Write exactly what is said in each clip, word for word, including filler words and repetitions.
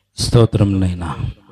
స్తోత్రం నైనా.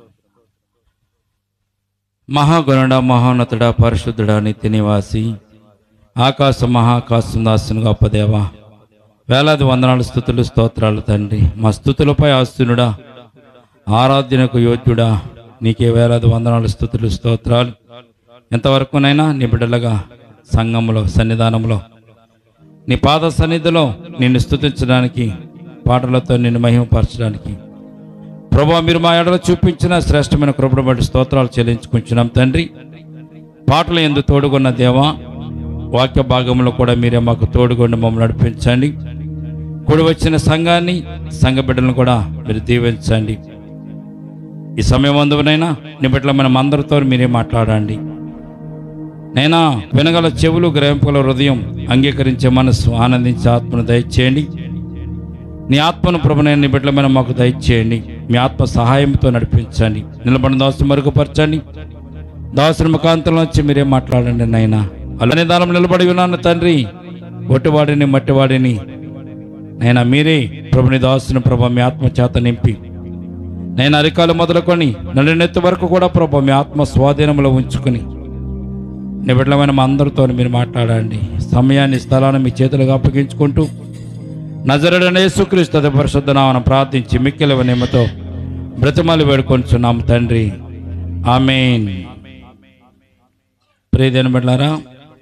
మహాగణుడ, మహోన్నతుడ, పరిశుద్ధుడ, నిత్య నివాసి, ఆకాశ మహాకాశం దాసును గొప్ప దేవ, వేలాది వందనాలు, స్తుతులు, స్తోత్రాలు తండ్రి. మా స్తుతులపై ఆస్తునుడా, ఆరాధ్యనకు యోగ్యుడా, నీకే వేలాది వందనాలు, స్తుతులు, స్తోత్రాలు. ఎంతవరకునైనా నీ బిడ్డలుగా సంఘంలో, సన్నిధానంలో, నీ పాద సన్నిధిలో నిన్ను స్తుతించడానికి, పాటలతో నిన్ను మహిమపరచడానికి ప్రభువా, మీరు మా ఎడలో చూపించిన శ్రేష్టమైన కృపను బట్టి స్తోత్రాలు చెల్లించుకుంటున్నాం తండ్రి. పాటలు ఎందు తోడుగొన్న దేవా, వాక్య భాగంలో కూడా మీరే మాకు తోడుగొండి మమ్మల్ని నడిపించండి. కూడి వచ్చిన సంఘాన్ని, సంఘ బిడ్డలను కూడా మీరు దీవించండి. ఈ సమయం అందునైనా నీ బిడ్డల మనం అందరితో మీరే మాట్లాడండి నైనా. వినగల చెవులు, గ్రహింపగల హృదయం, అంగీకరించే మనస్సు, ఆనందించే ఆత్మను దయచేయండి. నీ ఆత్మను ప్రభునైన నీ బిడ్డల మీద మాకు దయచేయండి. మీ ఆత్మ సహాయంతో నడిపించండి. నిలబడిన దాసును మరుగుపరచండి. దాసుని ముఖాంతంలో వచ్చి మీరే మాట్లాడండి నైనా. అలానే దానం నిలబడి ఉన్నాను తండ్రి. ఒట్టివాడిని, మట్టివాడిని నైనా మీరే ప్రభుని దాసుని ప్రభు మీ ఆత్మ చేత నింపి నేను అరికాలు మొదలుకొని నడినెత్తి వరకు కూడా ప్రభు మీ ఆత్మ స్వాధీనంలో ఉంచుకుని నీ బిడ్డలమైన మా అందరితో మీరు మాట్లాడండి. సమయాన్ని, స్థలాన్ని మీ చేతులుగా అప్పగించుకుంటూ నజరేయుడైన యేసుక్రీస్తు అతి పరిశుద్ధ నామమున ప్రార్థించి మిక్కిలి వినయముతో బ్రతిమాలి వేడుకొంచున్నాము తండ్రి, ఆమేన్. ప్రియమైన బిడ్డలారా,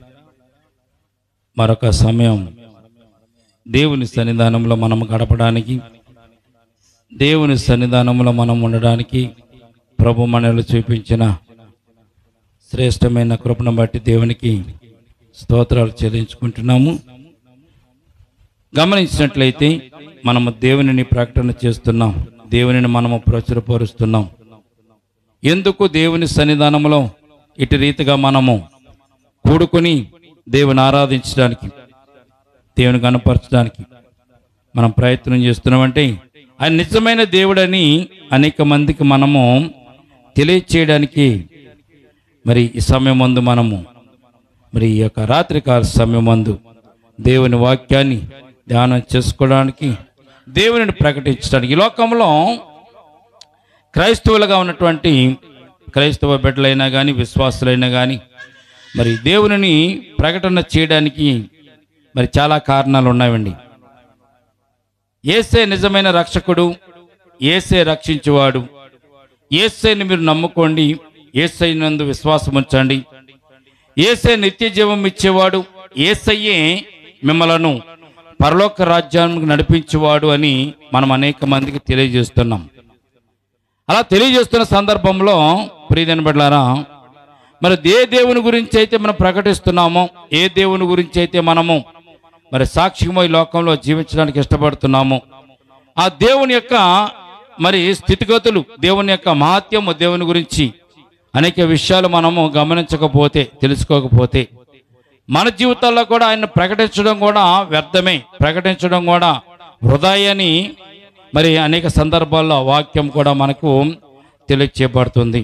మరొక సమయం దేవుని సన్నిధానంలో మనం గడపడానికి, దేవుని సన్నిధానంలో మనం ఉండడానికి ప్రభు మనలో చూపించిన శ్రేష్టమైన కృపను బట్టి దేవునికి స్తోత్రాలు చెల్లించుకుంటున్నాము. గమనించినట్లయితే మనము దేవునిని ప్రకటన చేస్తున్నాం, దేవునిని మనము ప్రచురపరుస్తున్నాం. ఎందుకు దేవుని సన్నిధానంలో ఇటు రీతిగా మనము కూడుకొని దేవుని ఆరాధించడానికి, దేవుని కనపరచడానికి మనం ప్రయత్నం చేస్తున్నామంటే ఆయన నిజమైన దేవుడని అనేక మందికి మనము తెలియచేయడానికి మరి ఈ సమయం ముందు మనము మరి ఈ యొక్క రాత్రికాల సమయం ముందు దేవుని వాక్యాన్ని ధ్యానం చేసుకోవడానికి, దేవునిని ప్రకటించడానికి, ఈ లోకంలో క్రైస్తవులుగా ఉన్నటువంటి క్రైస్తవ బిడ్డలైనా కానీ, విశ్వాసులైనా కానీ మరి దేవునిని ప్రకటన చేయడానికి మరి చాలా కారణాలు ఉన్నాయండి. యేసే నిజమైన రక్షకుడు, యేసే రక్షించేవాడు, యేసేని మీరు నమ్ముకోండి, యేసై నందు విశ్వాసం ఉంచండి, యేసే నిత్య జీవం ఇచ్చేవాడు, యేసయ్యే మిమ్మలను పరలోక రాజ్యానికి నడిపించేవాడు అని మనం అనేక మందికి తెలియజేస్తున్నాం. అలా తెలియజేస్తున్న సందర్భంలో ప్రియమైన బిడ్డలారా, మరి ఏ దేవుని గురించి అయితే మనం ప్రకటిస్తున్నామో, ఏ దేవుని గురించి అయితే మనము మరి సాక్షిగా ఈ లోకంలో జీవించడానికి ఇష్టపడుతున్నామో, ఆ దేవుని యొక్క మరి స్థితిగతులు, దేవుని యొక్క మహత్యము, దేవుని గురించి అనేక విషయాలు మనము గమనించకపోతే, తెలుసుకోకపోతే మన జీవితాల్లో కూడా ఆయన ప్రకటించడం కూడా వ్యర్థమే, ప్రకటించడం కూడా వృధాయని మరి అనేక సందర్భాల్లో వాక్యం కూడా మనకు తెలియచేయబడుతుంది.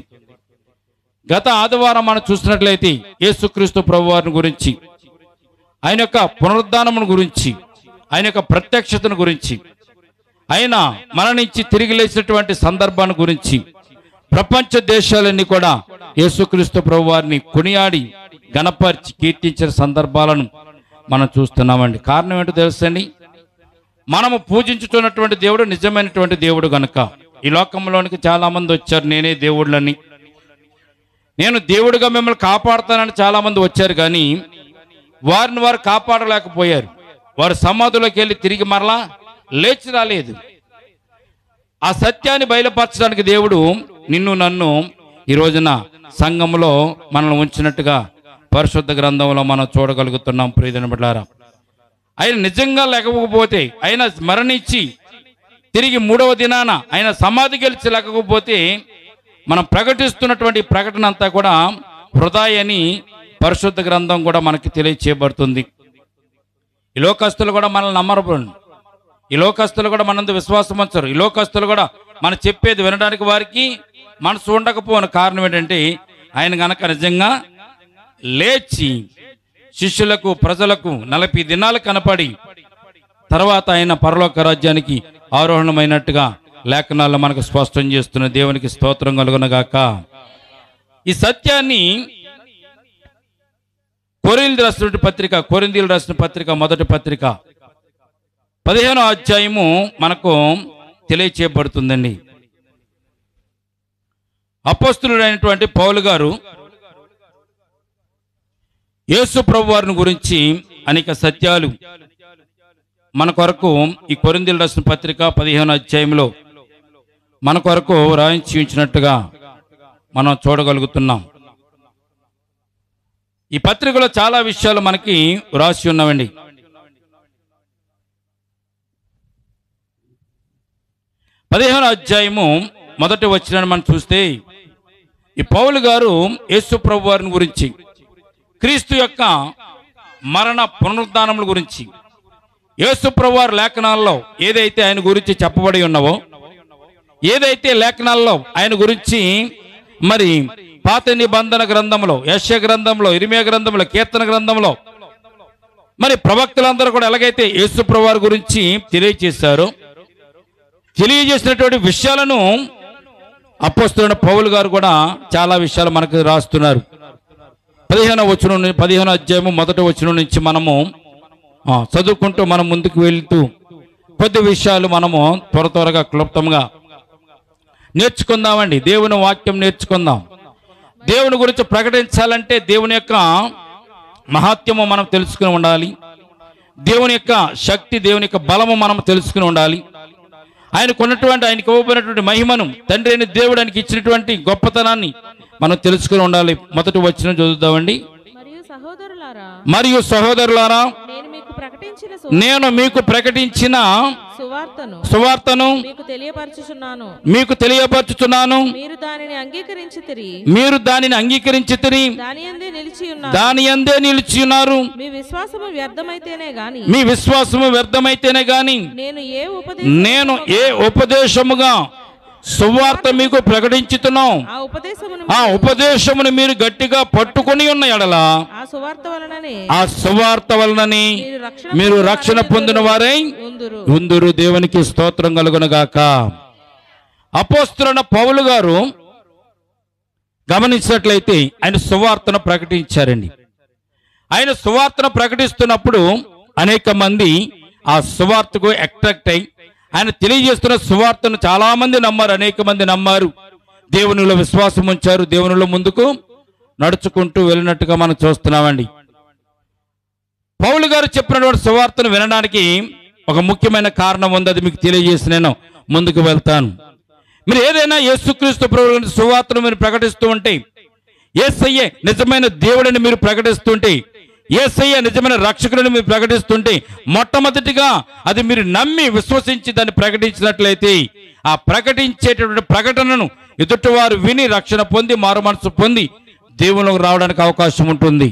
గత ఆదివారం మనం చూసినట్లయితే యేసుక్రీస్తు ప్రభువారిని గురించి, ఆయన యొక్క పునరుద్ధానమును గురించి, ఆయన యొక్క ప్రత్యక్షతను గురించి, ఆయన మరణించి తిరిగి లేచినటువంటి సందర్భాన్ని గురించి ప్రపంచ దేశాలన్నీ కూడా యేసుక్రీస్తు ప్రభువారిని కొనియాడి గణపరిచి కీర్తించిన సందర్భాలను మనం చూస్తున్నామండి. కారణం ఏంటో తెలుసండి, మనము పూజించుతున్నటువంటి దేవుడు నిజమైనటువంటి దేవుడు గనుక. ఈ లోకంలోనికి చాలా మంది వచ్చారు, నేనే దేవుళ్ళని, నేను దేవుడిగా మిమ్మల్ని కాపాడుతానని చాలా మంది వచ్చారు, కానీ వారిని వారు కాపాడలేకపోయారు. వారు సమాధిలోకి వెళ్ళి తిరిగి మరలా లేచి రాలేదు. ఆ సత్యాన్ని బయలుపరచడానికి దేవుడు నిన్ను నన్ను ఈ రోజున సంఘంలో మనల్ని ఉంచినట్టుగా పరిశుద్ధ గ్రంథంలో మనం చూడగలుగుతున్నాం. ప్రియమైన బిడ్డలారా, ఆయన నిజంగా లేకపోతే, ఆయన మరణించి తిరిగి మూడవ దినాన ఆయన సమాధి గెలిచి లేకపోతే మనం ప్రకటిస్తున్నటువంటి ప్రకటన అంతా కూడా వృధా అని పరిశుద్ధ గ్రంథం కూడా మనకి తెలియచేయబడుతుంది. ఈ లోకస్తులు కూడా మనల్ని నమ్మరు, ఈ లోకస్తులు కూడా మనందు విశ్వాసం ఉంచరు, ఈ లోకస్తులు కూడా మనం చెప్పేది వినడానికి వారికి మనసు ఉండకపోను. కారణం ఏంటంటే ఆయన గనక నిజంగా లేచి శిష్యులకు, ప్రజలకు నలభై దినాలు కనపడి తర్వాత ఆయన పరలోక రాజ్యానికి ఆరోహణమైనట్టుగా లేఖనాల్లో మనకు స్పష్టం చేస్తున్న దేవునికి స్తోత్రం కలుగునగాక. ఈ సత్యాన్ని కొరింథీయులకు రాసిన పత్రిక కొరింథీయులకు రాసిన పత్రిక మొదటి పత్రిక పదిహేనో అధ్యాయము మనకు తెలియచేయబడుతుందండి. అపోస్తలుడైనటువంటి పౌలు గారు యేసు ప్రభు వారిని గురించి అనేక సత్యాలు మన కొరకు ఈ కొరింథీయులకు రాసిన పత్రిక పదిహేనో అధ్యాయంలో మన కొరకు రాయించి ఉంచినట్టుగా మనం చూడగలుగుతున్నాం. ఈ పత్రికలో చాలా విషయాలు మనకి రాసి ఉన్నవండి. పదిహేనో అధ్యాయము మొదటి వచనాన్ని మనం చూస్తే ఈ పౌలు గారు యేసు ప్రభు వారిని గురించి, క్రీస్తు యొక్క మరణ పునరుద్ధానముల గురించి, యేసు ప్రభు వారి లేఖనాల్లో ఏదైతే ఆయన గురించి చెప్పబడి ఉన్నవో, ఏదైతే లేఖనాల్లో ఆయన గురించి మరి పాత నిబంధన గ్రంథంలో, యెషయా గ్రంథంలో, ఇర్మీయా గ్రంథంలో, కీర్తన గ్రంథంలో మరి ప్రవక్తలందరూ కూడా ఎలాగైతే యేసు ప్రభు వారి గురించి తెలియజేశారో, తెలియజేసినటువంటి విషయాలను అపోస్తలుడైన పౌలు గారు కూడా చాలా విషయాలు మనకు రాస్తున్నారు. పదిహేనో వచనం పదిహేనో అధ్యాయము మొదటి వచనం నుంచి మనము చదువుకుంటూ మనం ముందుకు వెళ్తూ కొద్ది విషయాలు మనము త్వర త్వరగా క్లుప్తంగా నేర్చుకుందామండి. దేవుని వాక్యం నేర్చుకుందాం. దేవుని గురించి ప్రకటించాలంటే దేవుని యొక్క మహాత్యము మనం తెలుసుకుని ఉండాలి. దేవుని యొక్క శక్తి, దేవుని యొక్క బలము మనం తెలుసుకుని ఉండాలి. ఆయనకు ఉన్నటువంటి, ఆయనకు ఇవ్వబడినటువంటి మహిమను, తండ్రి అయిన దేవుడు ఆయనకి ఇచ్చినటువంటి గొప్పతనాన్ని మనం తెలుసుకుని ఉండాలి. మొదటి వచనం చదువుతామండి. మరియు సహోదరులారా, నేను మీకు ప్రకటించిన సువార్తను సువార్తను మీకు తెలియపరచుచున్నాను మీకు తెలియపరచుచున్నాను మీరు దానిని అంగీకరించితిరి మీరు దానిని అంగీకరించితిరి దానియందే నిలిచి ఉన్నారు దానియందే నిలిచి ఉన్నారు మీ విశ్వాసము వ్యర్థమైతేనే గాని మీ విశ్వాసము వ్యర్థమైతేనే గాని నేను ఏ ఉపదేశం నేను ఏ ఉపదేశముగా సువార్త మీకు ప్రకటించుతున్నాం, ఆ ఉపదేశమును మీరు గట్టిగా పట్టుకుని ఉన్న ఎడల ఆ సువార్త వలనని మీరు రక్షణ పొందిన వారై ఉందురు. దేవునికి స్తోత్రం కలుగునగాక. అపోస్తలుడైన పౌలు గారు గమనించినట్లయితే ఆయన సువార్తను ప్రకటించారండి. ఆయన సువార్తను ప్రకటిస్తున్నప్పుడు అనేక మంది ఆ సువార్తకు అట్రాక్ట్ అయి ఆయన తెలియజేస్తున్న సువార్తను చాలా మంది నమ్మారు, అనేక మంది నమ్మారు, దేవునిలో విశ్వాసం ఉంచారు, దేవునిలో ముందుకు నడుచుకుంటూ వెళ్ళినట్టుగా మనం చూస్తున్నామండి. పౌలు గారు చెప్పినటువంటి సువార్తను వినడానికి ఒక ముఖ్యమైన కారణం ఉంది, అది మీకు తెలియజేసి నేను ముందుకు వెళ్తాను. మీరు ఏదైనా యేసుక్రీస్తు ప్రభువుని సువార్తను మీరు ప్రకటిస్తూ ఉంటే, యేసయ్యే నిజమైన దేవుడిని మీరు ప్రకటిస్తుంటే, యేసయ్య నిజమైన రక్షకుడిని మీరు ప్రకటిస్తుంటే, మొట్టమొదటిగా అది మీరు నమ్మి విశ్వసించి దాన్ని ప్రకటించినట్లయితే ఆ ప్రకటించేటటువంటి ప్రకటనను ఎదుటివారు విని రక్షణ పొంది మారు మనసు పొంది దేవునికి రావడానికి అవకాశం ఉంటుంది.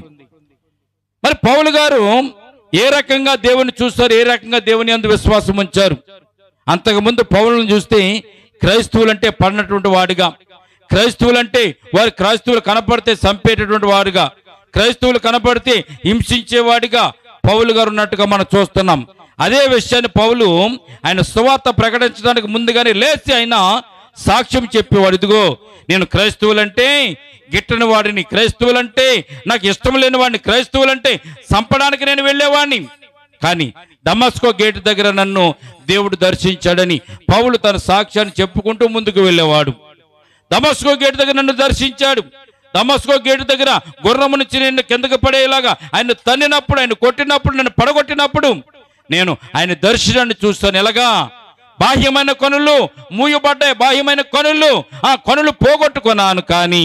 మరి పౌలు గారు ఏ రకంగా దేవుని చూస్తారు, ఏ రకంగా దేవుని యందు విశ్వాసం ఉంచారు? అంతకుముందు పౌలును చూస్తే క్రైస్తవులంటే పడినటువంటి వాడిగా, క్రైస్తవులంటే వారి క్రైస్తవులు కనపడితే చంపేటటువంటి వాడుగా, క్రైస్తవులు కనపడితే హింసించేవాడిగా పౌలు గారు ఉన్నట్టుగా మనం చూస్తున్నాం. అదే విషయాన్ని పౌలు ఆయన సువార్త ప్రకటించడానికి ముందుగానే లేచి ఆయన సాక్ష్యం చెప్పేవాడు. ఇదిగో నేను క్రైస్తవులంటే గిట్టని వాడిని, క్రైస్తవులంటే నాకు ఇష్టం లేని వాడిని, క్రైస్తవులంటే చంపడానికి నేను వెళ్ళేవాడిని, కానీ దమస్కో గేటు దగ్గర నన్ను దేవుడు దర్శించాడని పౌలు తన సాక్ష్యాన్ని చెప్పుకుంటూ ముందుకు వెళ్ళేవాడు. దమస్కో గేటు దగ్గర నన్ను దర్శించాడు, దమస్కో గేటు దగ్గర గుర్రము నుంచి నేను కిందకు పడేలాగా ఆయన తన్నినప్పుడు, ఆయన కొట్టినప్పుడు, నన్ను పడగొట్టినప్పుడు నేను ఆయన దర్శనాన్ని చూస్తాను. ఎలాగా? బాహ్యమైన కనులు మూయబడ్డాయి, బాహ్యమైన కనులు ఆ కనులు పోగొట్టుకున్నాను, కానీ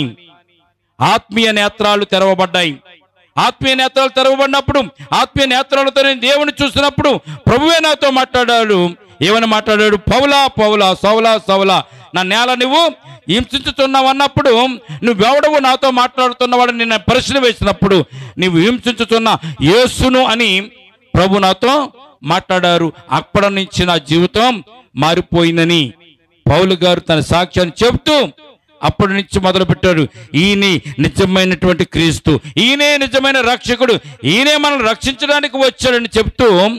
ఆత్మీయ నేత్రాలు తెరవబడ్డాయి. ఆత్మీయ నేత్రాలు తెరవబడినప్పుడు, ఆత్మీయ నేత్రాలతో నేను దేవుని చూసినప్పుడు ప్రభువే నాతో మాట్లాడాడు. ఏమని మాట్లాడాడు? పౌలా పౌలా, సౌలా సౌలా, నా నేల నువ్వు హింసించుతున్నావు అన్నప్పుడు, నువ్వెవడవు నాతో మాట్లాడుతున్నవాడు నేను ప్రశ్న వేసినప్పుడు, నువ్వు హింసించుతున్న యేసును అని ప్రభు నాతో మాట్లాడారు. అప్పటి నుంచి నా జీవితం మారిపోయిందని పౌలు గారు తన సాక్ష్యాన్ని చెబుతూ అప్పటి నుంచి మొదలు పెట్టాడు. ఈయనే నిజమైనటువంటి క్రీస్తు, ఈయనే నిజమైన రక్షకుడు, ఈయనే మనల్ని రక్షించడానికి వచ్చాడని చెప్తూ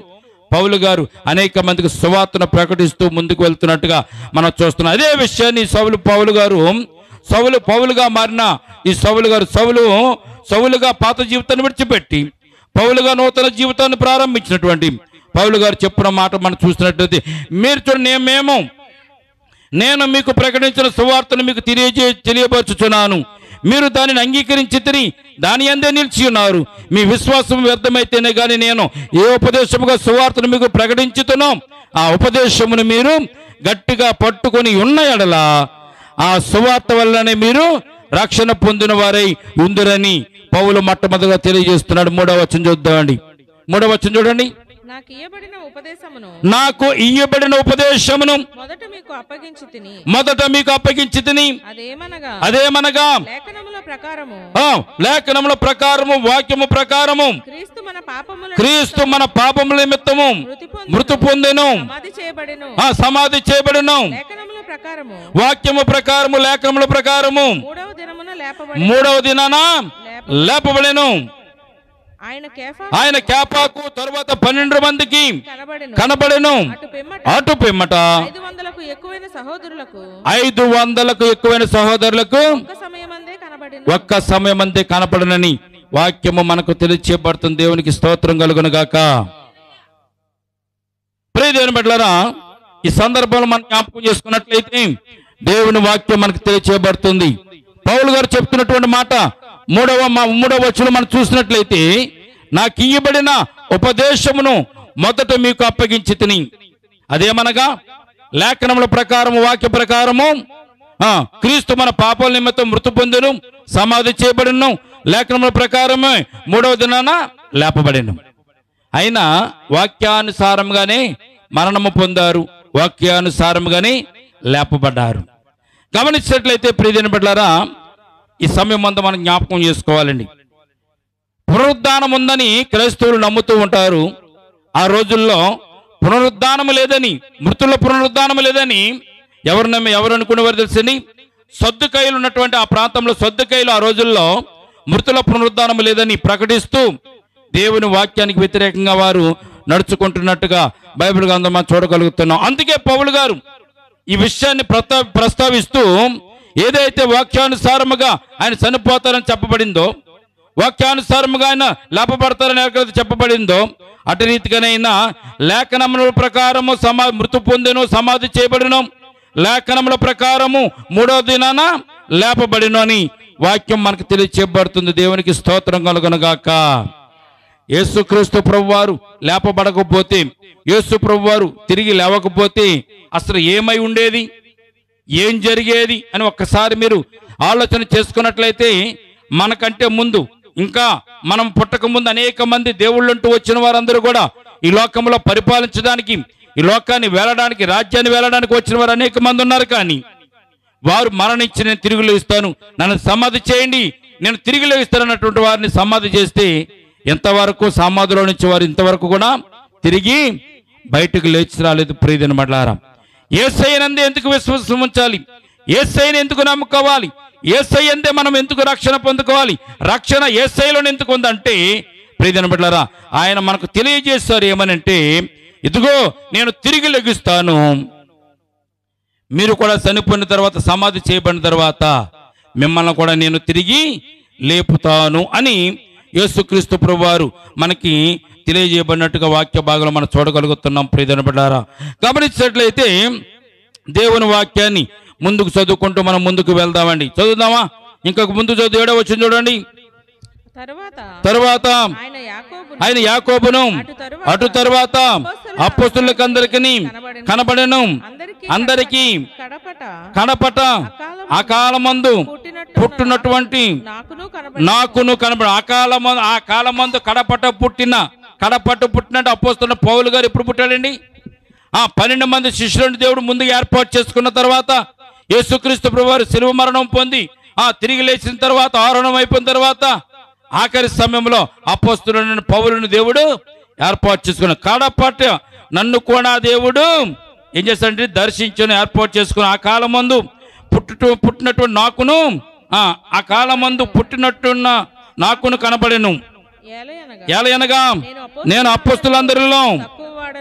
పౌలు గారు అనేక మందికి సువార్తను ప్రకటిస్తూ ముందుకు వెళ్తున్నట్టుగా మనం చూస్తున్నాం. అదే విషయాన్ని సౌలు పౌలు గారు సౌలు పౌలుగా మారిన ఈ సౌలు గారు సౌలు సౌలుగా పాత జీవితాన్ని విడిచిపెట్టి పౌలుగా నూతన జీవితాన్ని ప్రారంభించినటువంటి పౌలు గారు చెప్పిన మాట మనం చూసినట్లయితే, మీరు చూడండి, మేము నేను మీకు ప్రకటించిన సువార్తను మీకు తెలియజే తెలియపరచుచున్నాను, మీరు దానిని అంగీకరించి తిని దాని అందే నిలిచి ఉన్నారు. మీ విశ్వాసం వ్యర్థమైతేనే కానీ నేను ఏ ఉపదేశముగా సువార్తను మీకు ప్రకటించుతున్నా ఆ ఉపదేశమును మీరు గట్టిగా పట్టుకొని ఉన్న ఎడల ఆ సువార్త వల్లనే మీరు రక్షణ పొందిన వారై ఉందిరని పౌలు మొట్టమొదటిగా తెలియజేస్తున్నాడు. మూడవ వచనం చూద్దామండి. మూడవ వచనం చూడండి. నాకు ఇయ్యబడిన ఉపదేశమును నాకు ఇయ్యబడిన ఉపదేశమును మొదట మీకు అప్పగించి తిని మొదట మీకు అప్పగించి తిని అదేమనగా అదేమనగా లేఖనముల ప్రకారము లేఖనముల ప్రకారము వాక్యము ప్రకారము క్రీస్తు మన పాపముల క్రీస్తు మన పాపముల నిమిత్తము మృతి పొందెను, సమాధి చేయబడెను సమాధి చేయబడెను, లేఖనముల ప్రకారము వాక్యము ప్రకారము లేఖనముల ప్రకారము మూడవ దినమున లేపబడి మూడవ దినాన లేపబడెను. ఆయన కేఫా ఆయన కేపాకు తరువాత పన్నెండు మందికి కనబడెను కనబడెను. అటు పిమ్మట అటు పిమ్మట ఐదు వందలకు ఎక్కువైన సహోదరులకు ఐదు వందలకు ఎక్కువైన సహోదరులకు ఒక్క సమయమందే కనబడెను ఒక్క సమయమందే కనపడనని వాక్యము మనకు తెలియచేయబడుతుంది. దేవునికి స్తోత్రం కలుగును గాక. ప్రియ దేవుని బిడ్డలారా, ఈ సందర్భంలో మనం జ్ఞాపకం చేసుకున్నట్లయితే దేవుని వాక్యం మనకు తెలియచేయబడుతుంది. పౌలు గారు చెప్తున్నటువంటి మాట మూడవ మూడవ వచనం మనం చూసినట్లయితే, నాకు ఇయ్యబడిన ఉపదేశమును మొదట మీకు అప్పగించి తిని అదేమనగా లేఖనముల ప్రకారము వాక్య ప్రకారము క్రీస్తు మన పాపాల నిమిత్తం మృతి పొందెను, సమాధి చేయబడిను, లేఖనముల ప్రకారమే మూడవ దినాన లేపబడెను. అయినా వాక్యానుసారంగానే మరణము పొందారు, వాక్యానుసారంగానే లేపబడ్డారు. గమనించినట్లయితే ప్రియమైన బిడ్డలారా, ఈ సమయం అంతా మనం జ్ఞాపకం చేసుకోవాలండి. పునరుద్ధానం ఉందని క్రైస్తవులు నమ్ముతూ ఉంటారు. ఆ రోజుల్లో పునరుద్ధానం లేదని, మృతుల పునరుద్ధానం లేదని ఎవరు నమ్మి ఎవరు అనుకునేవారు తెలుసని? సద్దుకైలు ఉన్నటువంటి ఆ ప్రాంతంలో సద్దుకైలు ఆ రోజుల్లో మృతుల పునరుద్ధానం లేదని ప్రకటిస్తూ దేవుని వాక్యానికి వ్యతిరేకంగా వారు నడుచుకుంటున్నట్టుగా బైబిల్ గ్రంథం మనం చూడగలుగుతున్నాం. అందుకే పౌలు గారు ఈ విషయాన్ని ప్రస్తా ప్రస్తావిస్తూ ఏదైతే వాక్యానుసారముగా ఆయన చనిపోతారని చెప్పబడిందో, వాక్యానుసారముగా ఆయన లేపబడతారని ఎక్కడైతే చెప్పబడిందో, అటు రీతిగానైనా లేఖనముల ప్రకారము సమా మృతి పొందెను, సమాధి చేయబడిను, లేఖనముల ప్రకారము మూడో దినాన లేపబడిను అని వాక్యం మనకు తెలియచేయబడుతుంది. దేవునికి స్తోత్రం కలుగునుగాక. యేసుక్రీస్తు ప్రభువారు లేపబడకపోతే, యేసు ప్రభువారు తిరిగి లేవకపోతే అసలు ఏమై ఉండేది, ఏం జరిగేది అని ఒక్కసారి మీరు ఆలోచన చేసుకున్నట్లయితే, మనకంటే ముందు ఇంకా మనం పుట్టక ముందు అనేక మంది దేవుళ్ళంటూ వచ్చిన వారందరూ కూడా ఈ లోకంలో పరిపాలించడానికి, ఈ లోకాన్ని వేలడానికి, రాజ్యాన్ని వేలడానికి వచ్చిన వారు అనేక మంది ఉన్నారు. కానీ వారు మరణించి నేను తిరిగి లేస్తాను, నన్ను సమాధి చేయండి, నేను తిరిగి లేస్తాను అన్నటువంటి వారిని సమాధి చేస్తే ఎంతవరకు సమాధిలో నుంచి వారు ఇంతవరకు కూడా తిరిగి బయటకు లేచి రాలేదు. ప్రియమైన బిడ్డలారా, యేసయ్యనందే ఎందుకు విశ్వాసం ఉంచాలి? యేసయ్యని ఎందుకు నమ్ముకోవాలి? యేసయ్యందే మనం ఎందుకు రక్షణ పొందుకోవాలి? రక్షణ యేసయ్యలోనే ఎందుకు ఉందంటే, ప్రియమైన బిడ్డలారా, ఆయన మనకు తెలియజేస్తారు ఏమనంటే, ఇదిగో నేను తిరిగి లెగుస్తాను, మీరు కూడా చనిపోయిన తర్వాత సమాధి చేయబడిన తర్వాత మిమ్మల్ని కూడా నేను తిరిగి లేపుతాను అని యేసుక్రీస్తు ప్రభువారు మనకి తెలియజేయబడినట్టుగా వాక్య భాగంలో మనం చూడగలుగుతున్నాం. ప్రియమైన బిడ్డలారా, గమనించినట్లయితే దేవుని వాక్యాన్ని ముందుకు చదువుకుంటూ మనం ముందుకు వెళ్దామండి. చదువుదామా? ఇంకొక ముందు చదువు ఏడవ వచనం చూడండి. తరువాత ఆయన యాకోబును అటు తరువాత అపోస్తలులకు అందరికీ కనబడెను. అందరికీ కడపట అకాలమందు పుట్టినటువంటి నాకును కనబడ అకాలమందు ఆ కాలమందు కడపట పుట్టిన కడపట్టు పుట్టినట్టు అపోస్తలున్న పౌలు గారు ఎప్పుడు పుట్టాడండి? ఆ పన్నెండు మంది శిష్యులను దేవుడు ముందుగా ఏర్పాటు చేసుకున్న తర్వాత యేసుక్రీస్తు ప్రభువారు శిలువ మరణం పొంది ఆ తిరిగి లేచిన తర్వాత ఆరోహణం అయిపోయిన తర్వాత ఆఖరి సమయంలో అపోస్తలుడైన పౌలుని దేవుడు ఏర్పాటు చేసుకున్నాడు. కడపట నన్ను కూడా దేవుడు ఏం చేస్తాడంటే దర్శించుని ఏర్పాటు చేసుకుని ఆ కాలం మందు పుట్టు పుట్టినటువంటి నాకును ఆ కాలం మందు పుట్టినట్టున్న నాకును కనబడెను. ఏలయనగా నేను అపోస్తలులందరిలో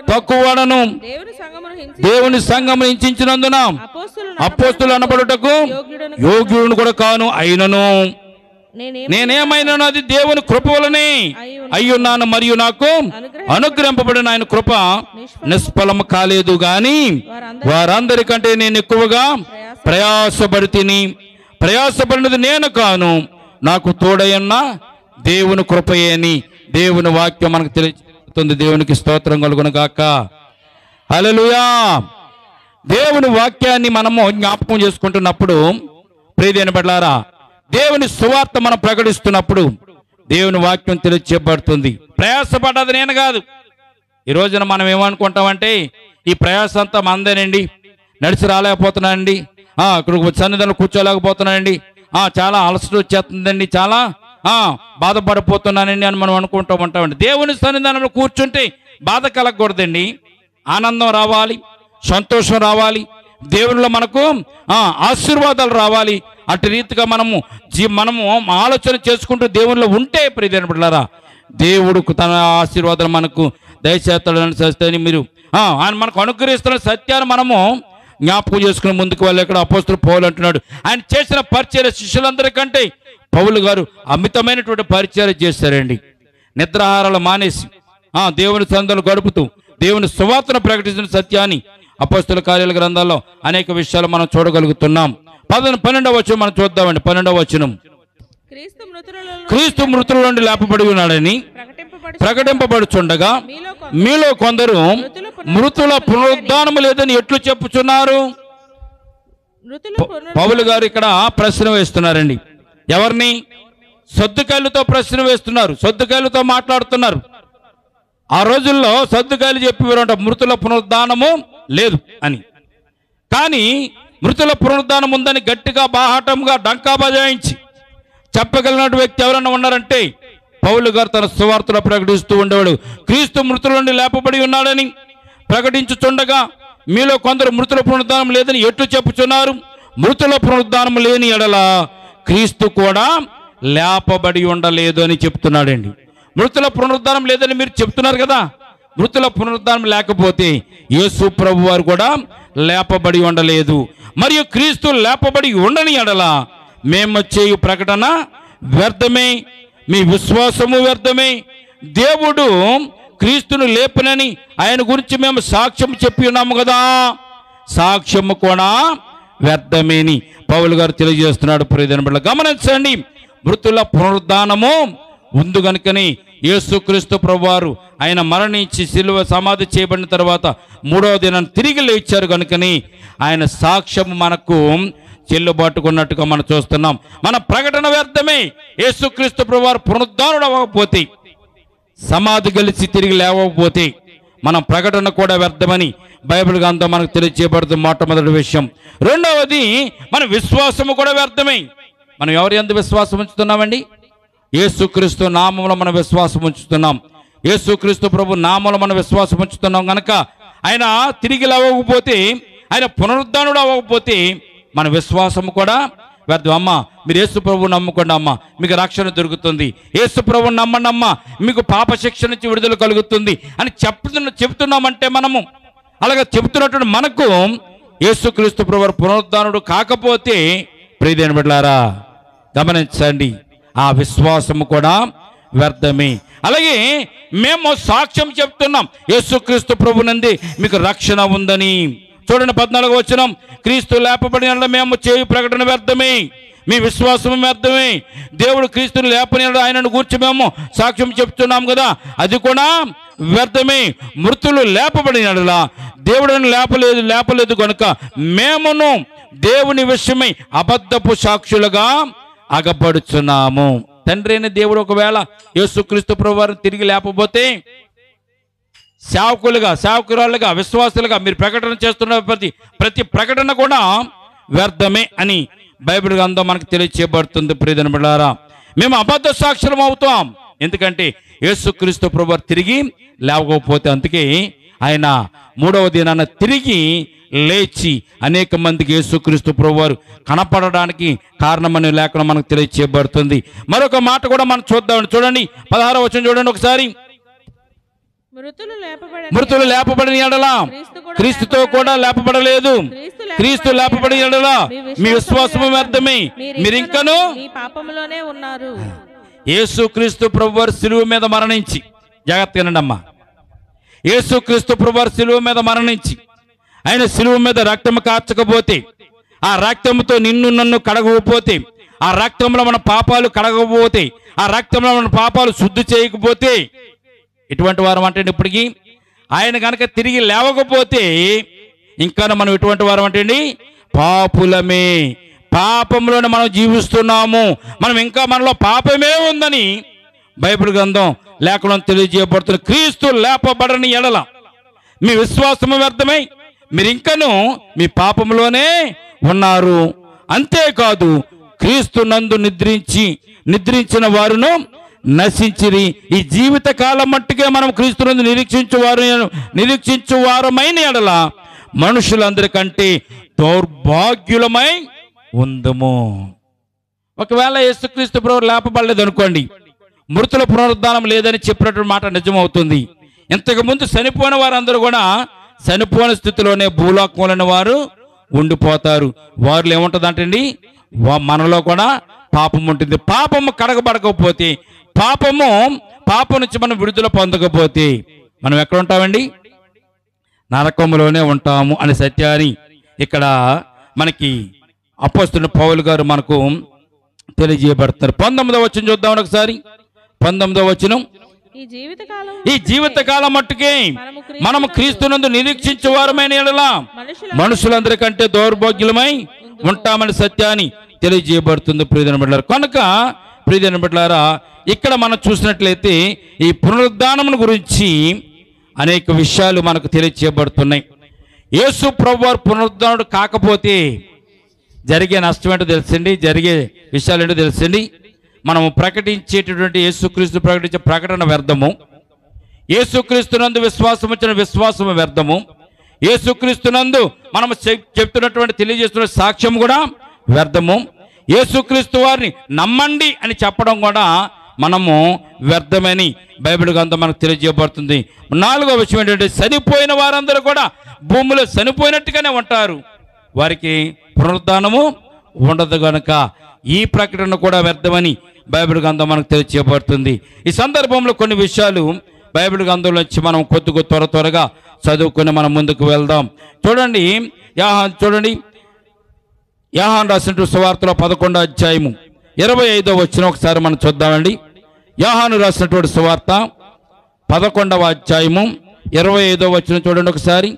తక్కువడను దేవుని సంఘమును హింసి దేవుని సంఘం హింసించినందున అపోస్తులు అపోస్తులు అనబడుటకు యోగ్యులను కూడా కాను. అయినను నేనేం నేనేమైనాను అది దేవుని కృప వలనే అయ్యున్నాను, మరియు నాకు అనుగ్రహింపబడిన ఆయన కృప నిష్ఫలము కాలేదు గాని వారందరికంటే నేను ఎక్కువగా ప్రయాసపడి తిని ప్రయాసపడినది నేను కాను, నాకు తోడయన్న దేవుని కృపయే అని దేవుని వాక్యం మనకు తెలియజేస్తుంది. దేవునికి స్తోత్రం కలుగును గాక. హల్లెలూయా. దేవుని వాక్యాన్ని మనము జ్ఞాపకం చేసుకుంటున్నప్పుడు ప్రియమైన బిడ్డలారా, దేవుని సువార్త మనం ప్రకటిస్తున్నప్పుడు దేవుని వాక్యం తెలియజేయబడుతుంది. ప్రయాసపడ్డది నేను కాదు. ఈ రోజున మనం ఏమనుకుంటామంటే ఈ ప్రయాస అంతా మందేనండి, నడిచి రాలేకపోతున్నానండి, ఇక్కడ సన్నిధిలో కూర్చోలేకపోతున్నానండి, చాలా అలసట వచ్చేస్తుందండి, చాలా బాధపడిపోతున్నానండి అని మనం అనుకుంటూ ఉంటామండి. దేవుని సన్నిధానంలో కూర్చుంటే బాధ కలగకూడదండి, ఆనందం రావాలి, సంతోషం రావాలి, దేవునిలో మనకు ఆశీర్వాదాలు రావాలి. అటు రీతిగా మనము జీ మనము ఆలోచన చేసుకుంటూ దేవునిలో ఉంటే ప్రియమైన బిడ్డలారా, దేవుడు తన ఆశీర్వాదాలు మనకు దయచేస్తాడని సత్యాన్ని మీరు ఆయన మనకు అనుగ్రహిస్తున్న సత్యాన్ని మనము జ్ఞాపకం చేసుకుని ముందుకు వెళ్ళి ఇక్కడ అపోస్తలుడు పౌలు అంటున్నాడు, ఆయన చేసిన పరిచర్య శిష్యులందరికంటే పౌలు గారు అమితమైనటువంటి పరిచర్య చేశారండి. నిద్రాహారాలు మానేసి దేవుని సందలు గడుపుతూ దేవుని సువార్తను ప్రకటించిన సత్యాన్ని అపోస్తల కార్యాల గ్రంథాల్లో అనేక విషయాలు మనం చూడగలుగుతున్నాం. పదన పన్నెండవ వచనం మనం చూద్దామండి. పన్నెండవ వచనం, క్రీస్తు మృతుల నుండి లేపబడి ఉన్నాడని ప్రకటింపబడుచుండగా మీలో కొందరు మృతుల పునరుద్ధానము లేదని ఎట్లు చెప్పుచున్నారు. పౌలు గారు ఇక్కడ ప్రశ్న వేస్తున్నారండి. ఎవరిని? సద్దుకాయలతో ప్రశ్న వేస్తున్నారు, సద్దుకాయలతో మాట్లాడుతున్నారు. ఆ రోజుల్లో సద్దుకాయలు చెప్పేవారంట మృతుల పునరుద్ధానము లేదు అని. కానీ మృతుల పునరుద్ధానం ఉందని గట్టిగా బాహాటంగా డంకా బజాయించి చెప్పగలిగిన వ్యక్తి ఎవరైనా ఉన్నారంటే పౌలు గారు తన సువార్తలో ప్రకటిస్తూ ఉండేవాడు. క్రీస్తు మృతుల నుండి లేపబడి ఉన్నాడని ప్రకటించుచుండగా మీలో కొందరు మృతుల పునరుద్ధానం లేదని ఎట్లు చెప్పుచున్నారు. మృతుల పునరుద్ధానం లేని ఎడల క్రీస్తు కూడా లేపబడి ఉండలేదు అని చెప్తున్నాడండి. మృతుల పునరుద్ధానం లేదని మీరు చెప్తున్నారు కదా, మృతుల పునరుద్ధానం లేకపోతే యేసు ప్రభు వారు కూడా లేపబడి ఉండలేదు. మరియు క్రీస్తు లేపబడి ఉండని ఎడల మేము చేయు ప్రకటన వ్యర్థమే, మీ విశ్వాసము వ్యర్థమే. దేవుడు క్రీస్తును లేపనని ఆయన గురించి మేము సాక్ష్యం చెప్పి ఉన్నాము కదా, సాక్ష్యము కూడా వ్యర్థమేని పౌలు గారు తెలియజేస్తున్నాడు. ప్రియమైన బిడ్డలు గమనించండి, మృతుల పునరుద్ధానము ఉంది కనుకని యేసుక్రీస్తు ప్రభువారు ఆయన మరణించి సిలువ సమాధి చేయబడిన తర్వాత మూడవ దినాన్ని తిరిగి లేచారు కనుకని ఆయన సాక్ష్యం మనకు చెల్లుబాటుకున్నట్టుగా మనం చూస్తున్నాం. మన ప్రకటన వ్యర్థమే. యేసుక్రీస్తు ప్రభువారు పునరుద్ధానుడు అవ్వకపోతే, సమాధి గెలిచి తిరిగి లేవకపోతే మన ప్రకటన కూడా వ్యర్థమని బైబిల్ గ్రంథం మనకు తెలియజేయబడుతుంది. మొట్టమొదటి విషయం. రెండవది, మన విశ్వాసము కూడా వ్యర్థమే. మనం ఎవరి యందు విశ్వాసం ఉంచుతున్నామండి? యేసుక్రీస్తు నామములో మనం విశ్వాసం ఉంచుతున్నాం. యేసుక్రీస్తు ప్రభు నామములో మనం విశ్వాసం ఉంచుతున్నాం కనుక ఆయన తిరిగి లేవకపోతే, ఆయన పునరుద్ధానుడు అవ్వకపోతే మన విశ్వాసము కూడా వ్యర్థం. అమ్మ, మీరు యేసు ప్రభువు నమ్ముకోండి అమ్మ, మీకు రక్షణ దొరుకుతుంది. యేసు ప్రభువుని నమ్మండి అమ్మ, మీకు పాప శిక్ష నుంచి విడుదల కలుగుతుంది అని చెప్తున్న చెప్తున్నామంటే మనము అలాగే చెబుతున్నటువంటి మనకు యేసుక్రీస్తు ప్రభువు పునరుద్ధానుడు కాకపోతే ప్రియమైన బిడ్డలారా గమనించండి, ఆ విశ్వాసము కూడా వ్యర్థమే. అలాగే మేము సాక్ష్యం చెప్తున్నాం యేసుక్రీస్తు ప్రభునందు మీకు రక్షణ ఉందని. చూడండి పద్నాలుగు వచనం, క్రీస్తు లేపబడిన మేము చేయు ప్రకటన వ్యర్థమే, మీ విశ్వాసం వ్యర్థమే. దేవుడు క్రీస్తుని లేపని ఆయనను గూర్చి మేము సాక్ష్యం చెప్తున్నాం కదా, అది కూడా వ్యర్థమే. మృతులు లేపబడినలా దేవుడిని లేపలేదు లేపలేదు కనుక మేమును దేవుని విషయమై అబద్ధపు సాక్షులుగా అగపడుచున్నాము. తండ్రి అయిన దేవుడు ఒకవేళ యేసుక్రీస్తు ప్రభువారిని తిరిగి లేకపోతే సేవకులుగా సేవకురాలుగా విశ్వాసులుగా మీరు ప్రకటన చేస్తున్న ప్రతి ప్రతి ప్రకటన కూడా వ్యర్థమే అని బైబిల్ గ్రంథం మనకు తెలియచేయబడుతుంది. ప్రియమైన బిడ్డలారా, మేము అబద్ధ సాక్షులం అవుతాం, ఎందుకంటే యేసుక్రీస్తు ప్రభువారు తిరిగి లేవకపోతే. అందుకే ఆయన మూడవ దినాన తిరిగి లేచి అనేక మందికి యేసుక్రీస్తు ప్రభువారు కనపడడానికి కారణమని లేఖనం మనకు తెలియచేయబడుతుంది. మరొక మాట కూడా మనం చూద్దామండి. చూడండి పదహారవ వచనం చూడండి ఒకసారి. మృతులు లేపబడని మృతులు లేపబడిన ఎడల క్రీస్తు కూడా క్రీస్తుతో కూడా లేపబడలేదు. క్రీస్తు లేపబడిన ఎడల మీ విశ్వాసము వ్యర్థమే, మీరింకను మీ పాపములోనే ఉన్నారు. యేసు క్రీస్తు ప్రభువారు శిలువ మీద మరణించి, జాగ్రత్తగా వినండమ్మా, యేసు క్రీస్తు ప్రభువారు శిలువ మీద మరణించి ఆయన శిలువ మీద రక్తము కార్చకపోతే, ఆ రక్తముతో నిన్ను నన్ను కడగకపోతే, ఆ రక్తంలో మన పాపాలు కడగకపోతే, ఆ రక్తంలో మన పాపాలు శుద్ధి చేయకపోతే, ఇటువంటి వారం అంటే ఇప్పటికీ ఆయన కనుక తిరిగి లేవకపోతే ఇంకా మనం ఎటువంటి వారం అంటే పాపులమే, పాపంలోనే మనం జీవిస్తున్నాము, మనం ఇంకా మనలో పాపమే ఉందని బైబిల్ గ్రంథం లేఖనం తెలియజేయబడుతుంది. క్రీస్తు లేపబడని ఎడల మీ విశ్వాసము వ్యర్థమై మీరు ఇంకను మీ పాపంలోనే ఉన్నారు. అంతేకాదు క్రీస్తు నందు నిద్రించి నిద్రించిన వారును నశించిరి. ఈ జీవిత కాలం మట్టుకే మనం క్రీస్తు నందు నిరీక్షించు వారు నిరీక్షించు వారమైన ఎడల మనుషులందరికంటే దౌర్భాగ్యులమై ఉందము. ఒకవేళ యేసుక్రీస్తు ప్రభువు లేపబడలేదు అనుకోండి, మృతుల పునరుద్ధానం లేదని చెప్పినటువంటి మాట నిజమవుతుంది. ఇంతకుముందు చనిపోయిన వారందరూ కూడా చనిపోయిన స్థితిలోనే భూలోకంలోని వారు ఉండిపోతారు. వారిలో ఏముంటుంది అంటండి, మనలో కూడా పాపం ఉంటుంది. పాపము కడగబడకపోతే, పాపము పాపం నుంచి మనం విడుదల పొందకపోతే మనం ఎక్కడ ఉంటామండి? నరకములోనే ఉంటాము అనే సత్యాన్ని ఇక్కడ మనకి అపోస్తలుడైన పౌలు గారు మనకు తెలియజేయబడతారు. పంతొమ్మిదవ వచనం చూద్దాం ఒకసారి. పంతొమ్మిదవ వచనం, ఈ జీవితకాలం ఈ జీవితకాలం మట్టుకే మనము క్రీస్తునందు నిరీక్షించే వారమైన ఎడల మనుషులందరికంటే దౌర్భాగ్యులమై ఉంటామని సత్యాన్ని తెలియజేయబడుతుంది. ప్రియమైన బిడ్డలారా, కనుక ప్రియమైన బిడ్డలారా, ఇక్కడ మనం చూసినట్లయితే ఈ పునరుద్ధానం గురించి అనేక విషయాలు మనకు తెలియజేయబడుతున్నాయి. యేసు ప్రభువారు పునరుద్ధానుడు కాకపోతే జరిగే నష్టం ఏంటో తెలుసండి, జరిగే విషయాలు ఏంటో తెలుసండి. మనము ప్రకటించేటటువంటి యేసుక్రీస్తు ప్రకటించే ప్రకటన వ్యర్థము, యేసుక్రీస్తునందు విశ్వాసం వచ్చిన విశ్వాసము వ్యర్థము, యేసుక్రీస్తునందు మనము చెప్తున్నటువంటి తెలియజేస్తున్న సాక్ష్యం కూడా వ్యర్థము, యేసుక్రీస్తు వారిని నమ్మండి అని చెప్పడం కూడా మనము వ్యర్థమని బైబిల్ గ్రంథం మనకు తెలియజేయబడుతుంది. నాలుగో విషయం ఏంటంటే, చనిపోయిన వారందరూ కూడా భూమిలో చనిపోయినట్టుగానే ఉంటారు, వారికి పునరుద్ధానము ఉండదు కనుక ఈ ప్రకటన కూడా వ్యర్థమని బైబిల్ గ్రంథం మనకు తెలియజేయబడుతుంది. ఈ సందర్భంలో కొన్ని విషయాలు బైబిల్ గ్రంథంలో వచ్చి మనం కొద్దిగా త్వర త్వరగా చదువుకొని మనం ముందుకు వెళ్దాం. చూడండి, యాహాన్ చూడండి యాహాన్ రాసిన సువార్తలో పదకొండో అధ్యాయము ఇరవై ఐదో వచ్చిన ఒకసారి మనం చూద్దామండి. యాహాను రాసినటువంటి సువార్త పదకొండవ అధ్యాయము ఇరవై ఐదో వచ్చిన చూడండి ఒకసారి.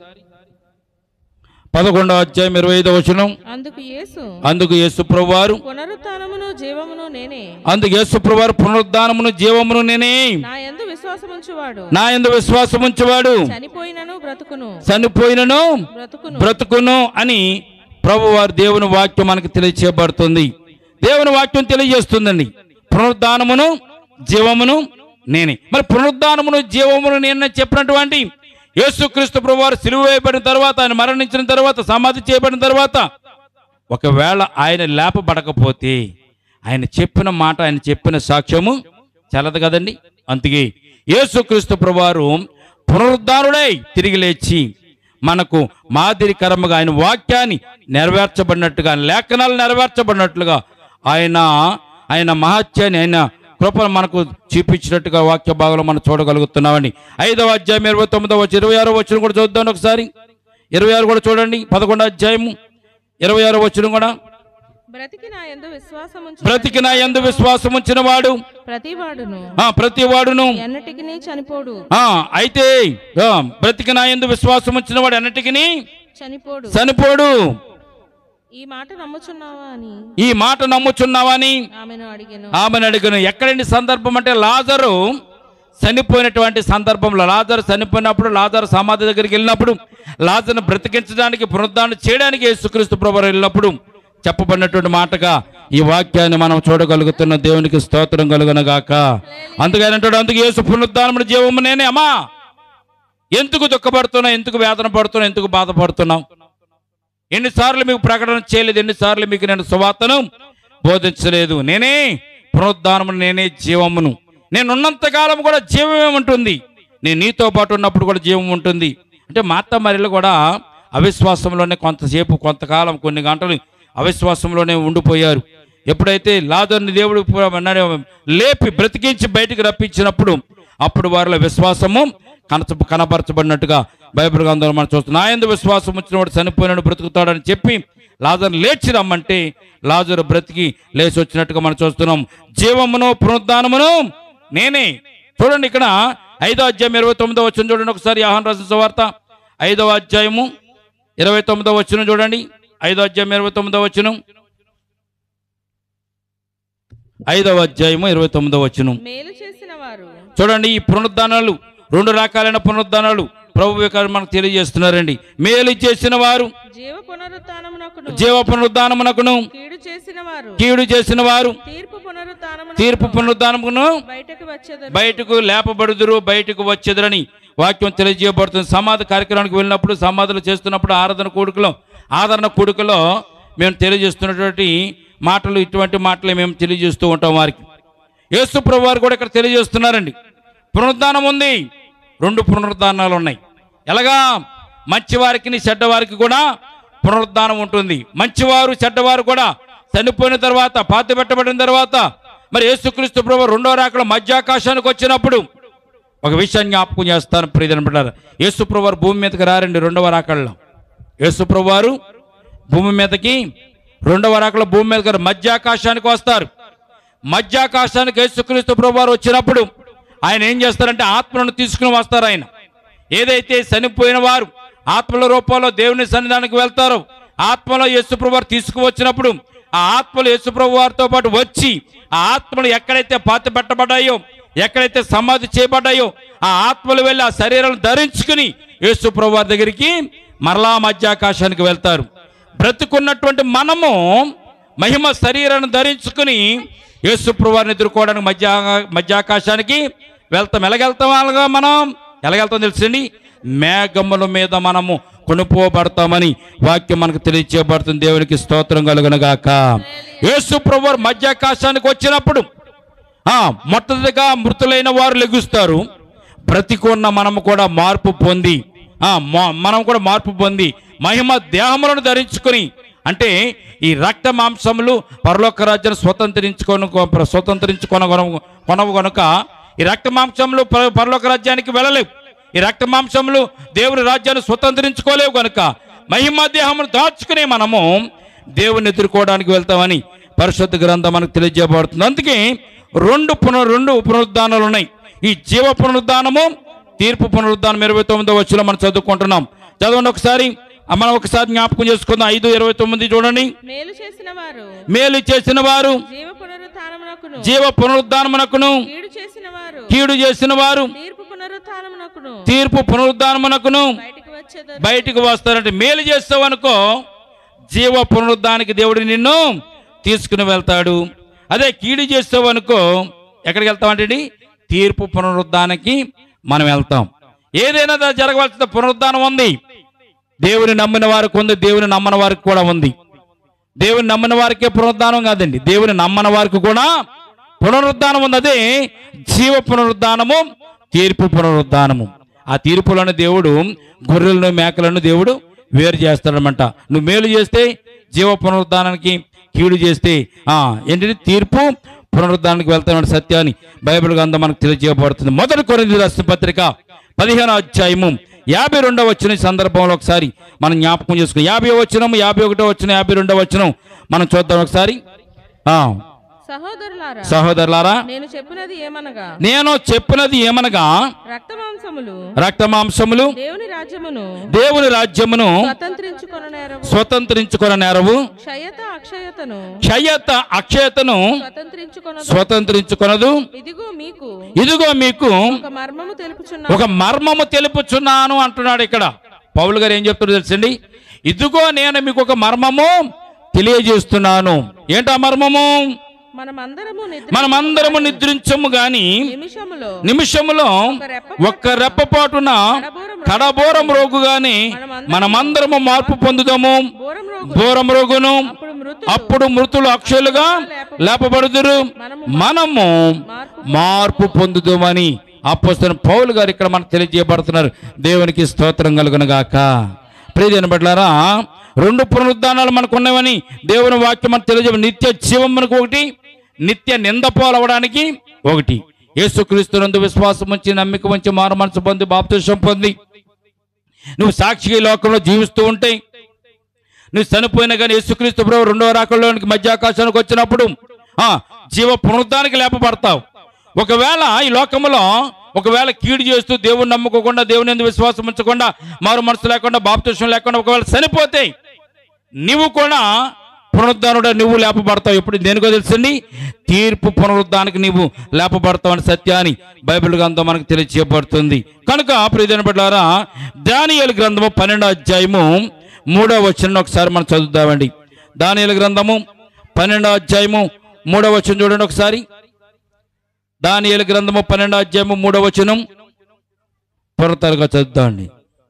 పదకొండవ అధ్యాయం ఇరవై ఐదో వచనం, అందుకు యేసు అందుకు యేసు ప్రభువారు పునరుత్థానమును జీవమును నేనే, అందుకు యేసు ప్రభువారు పునరుద్ధానమును జీవమును నేనే, నా యందు విశ్వాసముంచువాడు నా యందు విశ్వాసముంచువాడు చనిపోయినను బ్రతుకును చనిపోయినను బ్రతుకును బ్రతుకును అని ప్రభువారు దేవుని వాక్యం మనకు తెలియచేయబడుతుంది. దేవుని వాక్యం తెలియజేస్తుందండి, పునరుద్ధానమును జీవమును నేనే. మరి పునరుద్ధానమును జీవమును నేనే చెప్పినటువంటి యేసుక్రీస్తు ప్రభువారు సిలువ వేయబడిన తర్వాత, ఆయన మరణించిన తర్వాత, సమాధి చేయబడిన తర్వాత ఒకవేళ ఆయన లేపబడకపోతే ఆయన చెప్పిన మాట, ఆయన చెప్పిన సాక్ష్యము చల్లదు కదండి. అందుకే యేసుక్రీస్తు ప్రభువారు పునరుద్ధానుడై తిరిగి లేచి మనకు మాదిరికరముగా ఆయన వాక్యాన్ని నెరవేర్చబడినట్టుగా, లేఖనాలు నెరవేర్చబడినట్లుగా ఆయన ఆయన మహత్యాన్ని, ఆయన కృపను మనకు చూపించినట్టుగా వాక్య భాగంలో మనం చూడగలుగుతున్నామండి. ఐదవ అధ్యాయం ఇరవై తొమ్మిదవ వచ్చి ఇరవై ఆరో వచ్చిన కూడా చూద్దాం ఒకసారి. ఇరవై ఆరు కూడా చూడండి. పదకొండో అధ్యాయము ఇరవై ఆరో వచ్చిన కూడా, బ్రతికి నా యందు విశ్వాసముంచు బ్రతికి నా యందు విశ్వాసం ఉంచిన వాడు ప్రతివాడును ప్రతి వాడును ఎన్నటికిని చనిపోడు. అయితే బ్రతికి నా యందు విశ్వాసం ఉంచిన వాడు ఎన్నటికిని చనిపోడు చనిపోడు. ఈ మాట నమ్ముచున్నావా అని ఈ మాట నమ్ముచున్నావా అని ఆమెను అడిగెను. ఆమెను అడిగను. ఎక్కడండి సందర్భం అంటే, లాజరు చనిపోయినటువంటి సందర్భంలో, లాజరు చనిపోయినప్పుడు, లాజరు సమాధి దగ్గరికి వెళ్ళినప్పుడు, లాజరును బ్రతికించడానికి, పునరుద్ధానం చేయడానికి యేసుక్రీస్తు ప్రభువు వెళ్ళినప్పుడు చెప్పబడినటువంటి మాటగా ఈ వాక్యాన్ని మనం చూడగలుగుతున్న. దేవునికి స్తోత్రం కలుగునగాక. అందుకని అందుకు యేసు పునరుద్ధానమును జీవము నేనే. అమ్మా, ఎందుకు దుఃఖపడుతున్నావు, ఎందుకు వేదన పడుతున్నావు, ఎందుకు బాధపడుతున్నావు? ఎన్నిసార్లు మీకు ప్రకటన చేయలేదు, ఎన్నిసార్లు మీకు నేను సువార్తను బోధించలేదు? నేనే పునరుద్ధానమును, నేనే జీవమును. నేనున్నంతకాలం కూడా జీవమే ఉంటుంది. నేను నీతో పాటు ఉన్నప్పుడు కూడా జీవం ఉంటుంది. అంటే మార్తా మరియలు కూడా అవిశ్వాసంలోనే కొంతసేపు కొంతకాలం కొన్ని గంటలు అవిశ్వాసంలోనే ఉండిపోయారు. ఎప్పుడైతే లాజరుని దేవుడు లేపి బ్రతికించి బయటికి రప్పించినప్పుడు అప్పుడు వారిలో విశ్వాసము కన కనపరచబడినట్టుగా బైబిల్ గ్రంథంలో మనం చూస్తున్నాం. నా యందు విశ్వాసం వచ్చిన వాడు చనిపోయినాడు బ్రతుకుతాడని చెప్పి లాజరుని లేచి రమ్మంటే లాజరు బ్రతికి లేచి వచ్చినట్టుగా మనం చూస్తున్నాం. జీవమును పునరుద్ధానమును నేనే. చూడండి ఇక్కడ ఐదో అధ్యాయం ఇరవై తొమ్మిదో వచ్చిన చూడండి ఒకసారి. యోహాను రాసిన సువార్త ఐదవ అధ్యాయము ఇరవై తొమ్మిదో వచ్చిన చూడండి. ఐదో అధ్యాయం ఇరవై తొమ్మిదో వచ్చిన ఐదవ అధ్యాయము ఇరవై తొమ్మిదో వచ్చును. మేలు చేసిన వారు చూడండి, ఈ పునరుద్ధానాలు రెండు రకాలైన పునరుద్ధానాలు ప్రభు గారు మనకు తెలియజేస్తున్నారండి. మేలు చేసిన వారు జీవ పునరుత్థానమునకును జీవ పునరుద్ధానమునకును కీడు చేసిన వారు కీడు చేసిన వారు తీర్పు పునరుత్థానమునకును తీర్పు పునరుద్ధానమును బయటకు వచ్చేదరు బయటకు లేపబడుదురు బయటకు వచ్చేదరని వాక్యం తెలియజేయబడుతుంది. సమాధి కార్యక్రమానికి వెళ్ళినప్పుడు, సమాధులు చేస్తున్నప్పుడు, ఆరాధన కూడుకలో ఆదరణ కూడుకలో మేము తెలియజేస్తున్నటువంటి మాటలు, ఇటువంటి మాటలు మేము తెలియజేస్తూ ఉంటాం వారికి. యేసు ప్రభు వారు కూడా ఇక్కడ తెలియజేస్తున్నారండి. పునరుద్ధానం ఉంది, రెండు పునరుద్ధానాలు ఉన్నాయి. ఎలాగా? మంచివారికి చెడ్డవారికి కూడా పునరుద్ధానం ఉంటుంది. మంచివారు చెడ్డవారు కూడా చనిపోయిన తర్వాత, పాతి పెట్టబడిన తర్వాత మరి యేసుక్రీస్తు ప్రభు రెండో రాకడ మధ్యాకాశానికి వచ్చినప్పుడు ఒక విషయాన్ని జ్ఞాపకం చేస్తాను ప్రియమైన బిడ్డలారా. యేసు ప్రభు వారు భూమి మీదకి రారండి రెండవ రాకడలో. యేసు ప్రభు వారు భూమి మీదకి రెండవ రాకడలో భూమి మీదకి మధ్యాకాశానికి వస్తారు. మధ్యాకాశానికి యేసుక్రీస్తు ప్రభు వారు వచ్చినప్పుడు ఆయన ఏం చేస్తారంటే ఆత్మలను తీసుకుని వస్తారు. ఆయన ఏదైతే చనిపోయిన వారు ఆత్మల రూపంలో దేవుని సన్నిధానానికి వెళ్తారో, ఆత్మలో యేసుప్రభు వారు తీసుకువచ్చినప్పుడు ఆ ఆత్మలు యేసుప్రభు వారితో పాటు వచ్చి ఆ ఆత్మలు ఎక్కడైతే పాతి పెట్టబడ్డాయో, ఎక్కడైతే సమాధి చేయబడ్డాయో ఆ ఆత్మలు వెళ్ళి ఆ శరీరాలను ధరించుకుని యేసుప్రభు వారి దగ్గరికి మరలా మధ్యాకాశానికి వెళ్తారు. బ్రతుకున్నటువంటి మనము మహిమ శరీరాన్ని ధరించుకుని యేసుప్రభు వారిని ఎదుర్కోవడానికి మధ్య మధ్యాకాశానికి వెళ్తాం. ఎలాగెళ్తాం? అలాగా మనం ఎలాగెళ్తాం తెలుసండి? మేఘముల మీద మనము కొనుక్కోబడతామని వాక్యం మనకు తెలియచేయబడుతుంది. దేవునికి స్తోత్రం కలుగునుగాక. యేసుప్రభు వారు మధ్యాకాశానికి వచ్చినప్పుడు ఆ మొట్టమొదటిగా మృతులైన వారు లెగుస్తారు. బ్రతికున్న మనము కూడా మార్పు పొంది ఆ మనం కూడా మార్పు పొంది మహిమ దేహములను ధరించుకొని, అంటే ఈ రక్త మాంసములు పరలోక రాజ్యాన్ని స్వతంత్రించుకొని స్వతంత్రించుకొన కొనవు కనుక ఈ రక్త మాంసములు పరలోక రాజ్యానికి వెళ్ళలేవు. ఈ రక్త మాంసములు దేవుని రాజ్యాన్ని స్వతంత్రించుకోలేవు కనుక మహిమ దేహమును దాచుకుని మనము దేవుని ఎదుర్కోవడానికి వెళ్తామని పరిశుద్ధ గ్రంథం మనకు తెలియజేయబడుతుంది. అందుకే రెండు పునర్ రెండు పునరుద్ధానాలు ఉన్నాయి. ఈ జీవ పునరుద్ధానము, తీర్పు పునరుద్ధానం ఇరవై తొమ్మిదో వచ్చిన మనం చదువుకుంటున్నాం. చదవండి ఒకసారి, మనం ఒకసారి జ్ఞాపకం చేసుకుందాం. ఐదు ఇరవై తొమ్మిది చూడండి. మేలు చేసిన వారు మేలు చేసిన వారు జీవ పునరుత్థానమునకును జీవ పునరుద్ధానమునకును కీడు చేసిన వారు కీడు చేసిన వారు తీర్పు పునరుత్థానమునకును తీర్పు పునరుద్ధానమునకును బయటకు వచ్చేదరు బయటకు వస్తారంటే మేలు చేస్తావు అనుకో జీవ పునరుద్ధానికి దేవుడు నిన్ను తీసుకుని వెళ్తాడు. అదే కీడు చేస్తావు అనుకో ఎక్కడికి వెళ్తామంటే తీర్పు పునరుద్ధానికి మనం వెళ్తాం. ఏదైనా జరగవలసిన పునరుద్ధానం ఉంది. దేవుని నమ్మిన వారికి ఉంది, దేవుని నమ్మని వారికి కూడా ఉంది. దేవుని నమ్మిన వారికే పునరుద్ధానం కాదండి, దేవుని నమ్మని వారికి కూడా పునరుద్ధానం ఉంది. అదే జీవ పునరుద్ధానము, తీర్పు పునరుద్ధానము. ఆ తీర్పులను దేవుడు గొర్రెలను మేకలను దేవుడు వేరు చేస్తాడనమాట. నువ్వు మేలు చేస్తే జీవ పునరుద్ధానానికి, కీడు చేస్తే ఆ ఏంటి తీర్పు పునరుద్ధానానికి వెళ్తామన్న సత్యాన్ని బైబిల్ గ్రంథం మనకు తెలియజేయబడుతుంది. మొదటి కొరింథీయుల రాసిన పత్రిక పదిహేను అధ్యాయము యాభై రెండవ వచ్చిన సందర్భంలో ఒకసారి మనం జ్ఞాపకం చేసుకుని యాభై వచ్చినము యాభై ఒకటో వచ్చిన యాభై రెండవ వచ్చిన మనం చూద్దాం ఒకసారి. ఆ సహోదరులారా సహోదరులారా నేను చెప్పినది ఏమనగా నేను చెప్పినది ఏమనగా రక్త మాంసములు రక్త మాంసములు దేవుని రాజ్యమును దేవుని రాజ్యమును స్వతంత్రించుకొన నేరవు స్వతంత్రించుకొన నేరవు క్షయత అక్షయతను క్షయత అక్షయతను స్వతంత్రించుకొన స్వతంత్రించుకొనదు. ఇదిగో మీకు ఇదిగో మీకు ఒక మర్మము తెలుపుచున్నా ఒక మర్మము తెలుపుచున్నాను అంటున్నాడు. ఇక్కడ పౌలు గారు ఏం చెప్తున్నారు తెలుసండి? ఇదిగో నేను మీకు ఒక మర్మము తెలియజేస్తున్నాను. ఏంటా మర్మము? మనమందరము మనమందరము నిద్రించము గాని నిమిషములో నిమిషములో ఒక్క రెప్పపాటున కడబోరం రోగు గాని మనమందరము మార్పు పొందుదాము. బోరం రోగును అప్పుడు మృతులు అక్షయులుగా లేపబడుదురు, మనము మార్పు పొందుదామని అపోస్తలుడైన పౌలు గారు ఇక్కడ మనకు తెలియజేయబడుతున్నారు. దేవునికి స్తోత్రం కలుగును గాక. ప్రియమైన బిడ్డలారా, రెండు పునరుద్ధానాలు మనకు ఉన్నవని దేవుని వాక్యం మనకు తెలియజే. నిత్య జీవం మనకు ఒకటి, నిత్య నింద పాలవడానికి ఒకటి. యేసుక్రీస్తునందు విశ్వాసం ఉంచి నమ్మిక ఉంచి మారు మనసు పొంది బాప్తిసం పొంది నువ్వు సాక్షిగా ఈ లోకంలో జీవిస్తూ ఉంటే, నువ్వు చనిపోయినా కానీ యేసుక్రీస్తు ప్రభు రెండవ రాకల్లోనికి మధ్య ఆకాశానికి వచ్చినప్పుడు ఆ జీవ పునరుద్ధానికి లేపబడతావు. ఒకవేళ ఈ లోకంలో ఒకవేళ కీడు చేస్తూ దేవుని నమ్ముకోకుండా, దేవుని యందు విశ్వాసం ఉంచకుండా, మారు మనసు లేకుండా, బాప్తిసం లేకుండా ఒకవేళ చనిపోతే నువ్వు కూడా పునరుద్ధానుడు నువ్వు లేపబడతావు. ఎప్పుడు దేనికో తెలుసండి, తీర్పు పునరుద్ధానికి నీవు లేపబడతావు అని సత్యాన్ని బైబిల్ గ్రంథం మనకు తెలియజేయబడుతుంది. కనుక ప్రియమైన బిడ్డలారా, దానియేలు గ్రంథము పన్నెండో అధ్యాయము మూడో వచనం ఒకసారి మనం చదువుతామండి. దానియేలు గ్రంథము పన్నెండో అధ్యాయము మూడో వచనం చూడండి ఒకసారి. దానియేలు గ్రంథము పన్నెండో అధ్యాయము మూడో వచనం త్వర త్వరగా చదువుతాండి.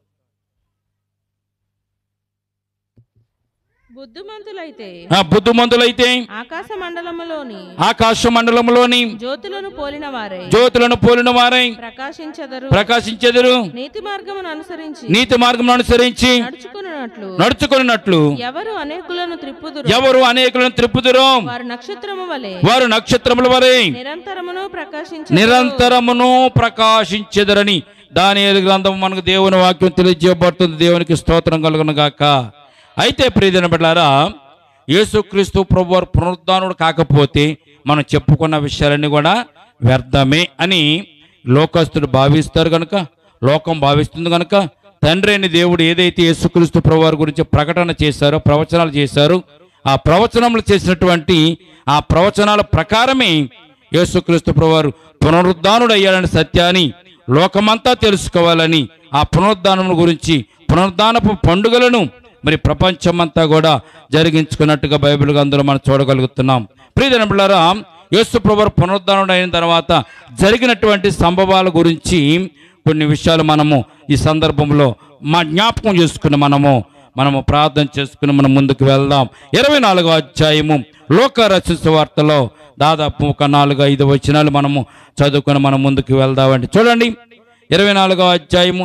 బుద్ధిమంతులైతే బుద్ధిమంతులైతే ఆకాశ మండలములోని ఆకాశ మండలంలోని జ్యోతులను పోలిన వారై జ్యోతులను పోలిన వారై ప్రకాశించెదరు ప్రకాశించెదరు నీతి మార్గమును అనుసరించి నీతి మార్గమును అనుసరించి నడుచుకున్నట్లు నడుచుకున్నట్లు ఎవరు అనేకులను త్రిప్పుదురు ఎవరు అనేకులను త్రిప్పుదురు వారు నక్షత్రము వలె వారు నక్షత్రముల వలె నిరంతరమును ప్రకాశించెదరు నిరంతరమును ప్రకాశించెదరని దానియేలు గ్రంథం మనకు దేవుని వాక్యం తెలియజేయబడుతుంది. దేవునికి స్తోత్రం కలుగును గాక. అయితే ప్రియమైన బిడ్డలారా, యేసుక్రీస్తు ప్రభువారు పునరుద్ధానుడు కాకపోతే మనం చెప్పుకున్న విషయాలన్నీ కూడా వ్యర్థమే అని లోకస్తులు భావిస్తారు. కనుక లోకం భావిస్తుంది కనుక తండ్రి అయిన దేవుడు ఏదైతే యేసుక్రీస్తు ప్రభువారి గురించి ప్రకటన చేశారో, ప్రవచనాలు చేశారో, ఆ ప్రవచనములు చేసినటువంటి ఆ ప్రవచనాల ప్రకారమే యేసుక్రీస్తు ప్రభువారు పునరుద్ధానుడు అయ్యాడని సత్యాన్ని లోకమంతా తెలుసుకోవాలని ఆ పునరుద్ధానం గురించి పునరుద్ధానపు పండుగలను మరి ప్రపంచమంతా కూడా జరిగించుకున్నట్టుగా బైబిల్ గ్రంథంలో మనం చూడగలుగుతున్నాం. ప్రియమైన బిడ్డలారా, యేసు ప్రభువు పునరుద్ధానం అయిన తర్వాత జరిగినటువంటి సంభవాల గురించి కొన్ని విషయాలు మనము ఈ సందర్భంలో మా జ్ఞాపకం చేసుకుని మనము మనము ప్రార్థన చేసుకుని మనం ముందుకు వెళ్దాం. ఇరవై నాలుగో అధ్యాయము లోక రక్షణ వార్తలో దాదాపు ఒక నాలుగు ఐదు వచనాలు మనము చదువుకొని మనం ముందుకు వెళ్దామండి. చూడండి, ఇరవై నాలుగో అధ్యాయము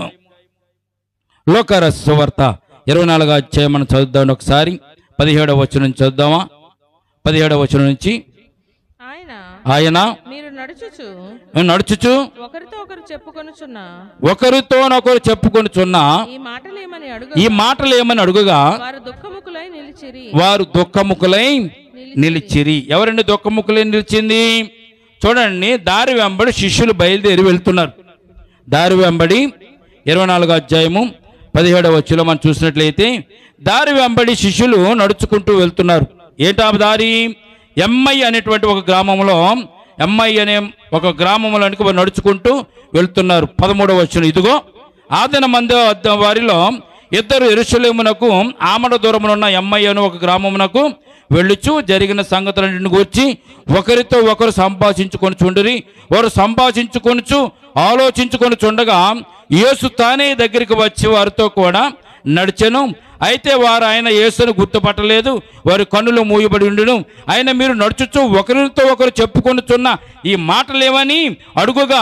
లోక రక్షణ వార్త ఇరవై నాలుగో అధ్యాయం మనం చదువుదాం. ఒకసారి పదిహేడవ వచనం నుంచి చదువుదామా? పదిహేడవ వచనం నుంచి ఆయన ఆయన మీరు నడుచుచు నడుచుచు ఒకరితో ఒకరు చెప్పుకొనుచున్న ఒకరితోనొకరు చెప్పుకొనుచున్న ఈ మాటలేమని అడుగు ఈ మాటలు ఏమని అడుగుగా వారు దుఃఖముకులై నిలిచిరి వారు దుఃఖముకులై నిలిచిరి. ఎవరండి దుఃఖముకులై నిలిచింది? చూడండి, దారి వెంబడి శిష్యులు బయలుదేరి వెళ్తున్నారు. దారి వెంబడి ఇరవై నాలుగో అధ్యాయము పదిహేడవ వచనంలో మనం చూసినట్లయితే దారి వెంబడి శిష్యులు నడుచుకుంటూ వెళ్తున్నారు. ఏంటా దారి? ఎమ్మై అనేటువంటి ఒక గ్రామంలో ఎమ్మై అనే ఒక గ్రామంలోనికి నడుచుకుంటూ వెళ్తున్నారు. పదమూడవ వచనం, ఇదిగో ఆదిన మంది వారిలో ఇద్దరు యెరూషలేమునకు ఆమడ దూరమునున్న ఎమ్మై అనే ఒక గ్రామమునకు వెళ్ళుచు జరిగిన సంగతులన్నింటిని గూర్చి ఒకరితో ఒకరు సంభాషించుకొని చుండిరి. వారు సంభాషించుకొనుచు ఆలోచించుకొని చుండగా యేసు తానే దగ్గరికి వచ్చి వారితో కూడా నడిచెను. అయితే వారు ఆయన యేసును గుర్తుపట్టలేదు, వారి కన్నులు మూయబడి ఉండును. ఆయన మీరు నడుచుచు ఒకరితో ఒకరు చెప్పుకొనుచున్న ఈ మాటలేమని అడుగుగా,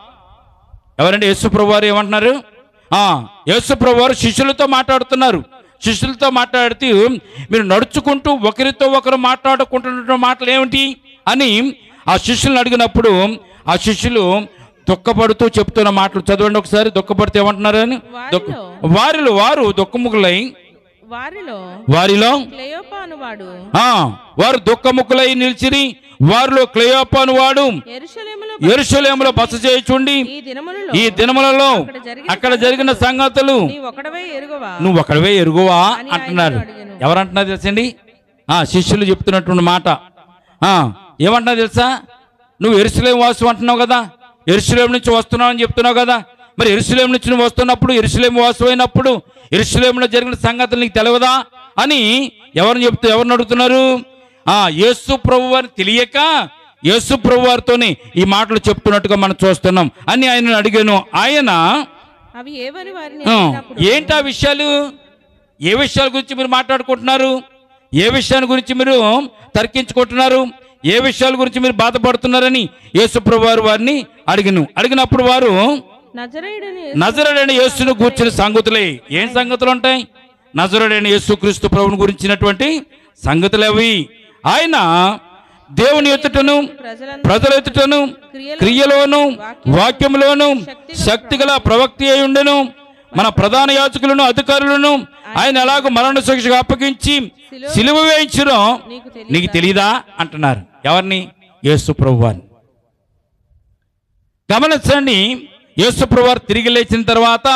ఎవరంటే యేసు ప్రభువారు ఏమంటున్నారు? ఆ యేసు ప్రభువారు శిష్యులతో మాట్లాడుతున్నారు. శిష్యులతో మాట్లాడుతూ మీరు నడుచుకుంటూ ఒకరితో ఒకరు మాట్లాడుకుంటున్న మాటలు ఏమిటి అని ఆ శిష్యులను అడిగినప్పుడు ఆ శిష్యులు దుఃఖపడుతూ చెప్తున్న మాటలు చదవండి ఒకసారి. దుఃఖపడుతూ ఏమంటున్నారు అని, వారిలో వారు దుఃఖముఖులై వారిలో వారిలో క్లెయోపా అనువాడు ఆ వారు దుఃఖముఖులై నిలిచిరి. వారిలో క్లెయోపా అనువాడు యెరూషలేములో యెరూషలేములో బస చేయుచుండి ఈ దినములలో ఈ దినములలో అక్కడ జరిగిన సంగతులు నీవు ఒకడవే ఎరుగవా నువ్వు ఒకడవే ఎరుగువా అంటున్నారు. ఎవరంటున్నారు తెలుసండి? ఆ శిష్యులు చెప్తున్నటువంటి మాట. ఆ ఏమంటున్నారు తెలుసా? నువ్వు యెరూషలేము వాసు అంటున్నావు కదా, యెరూషలేము నుంచి వస్తున్నావు అని చెప్తున్నావు కదా. మరి యెరూషలేము నుంచి నువ్వు వస్తున్నప్పుడు, యెరూషలేము వాసు అయినప్పుడు యెరూషలేములో జరిగిన సంగతులు నీకు తెలియదా అని ఎవరిని చెప్తూ ఎవరిని అడుగుతున్నారు? ఆ యేసు ప్రభు వారిని తెలియక యేసు ప్రభు వారితోనే ఈ మాటలు చెప్తున్నట్టుగా మనం చూస్తున్నాం అని ఆయన అడిగాను. ఆయన అవి ఏవని వారిని ఆ, అడిగినప్పుడు, ఏంటి ఆ విషయాలు? ఏ విషయాల గురించి మీరు మాట్లాడుకుంటున్నారు? ఏ విషయాన్ని గురించి మీరు తర్కించుకుంటున్నారు? ఏ విషయాల గురించి మీరు బాధపడుతున్నారని యేసుప్రభు వారు వారిని అడిగిను. అడిగినప్పుడు వారు నజరేయుడని నజరేయుడైన యేసును కూర్చుని సంగతులే. ఏం సంగతులు ఉంటాయి? నజరేయుడైన యేసుక్రీస్తు ప్రభువుని గురించినటువంటి సంగతులు అవి. ఆయన దేవుని ఎదుటను ప్రజలందరూ ప్రజల ఎదుటను క్రియలోను వాక్యములోను శక్తిగల ప్రవక్తి అయి ఉండెను. మన ప్రధాన యాజకులను అధికారులను ఆయన ఎలాగో మరణ శిక్షకు అప్పగించి సిలువ వేయించునో నీకు తెలియదు. నీకు తెలీదా అంటున్నారు. ఎవరిని? యేసు ప్రభువారిని. గమనించండి, యేసు ప్రభువారు తిరిగి లేచిన తర్వాత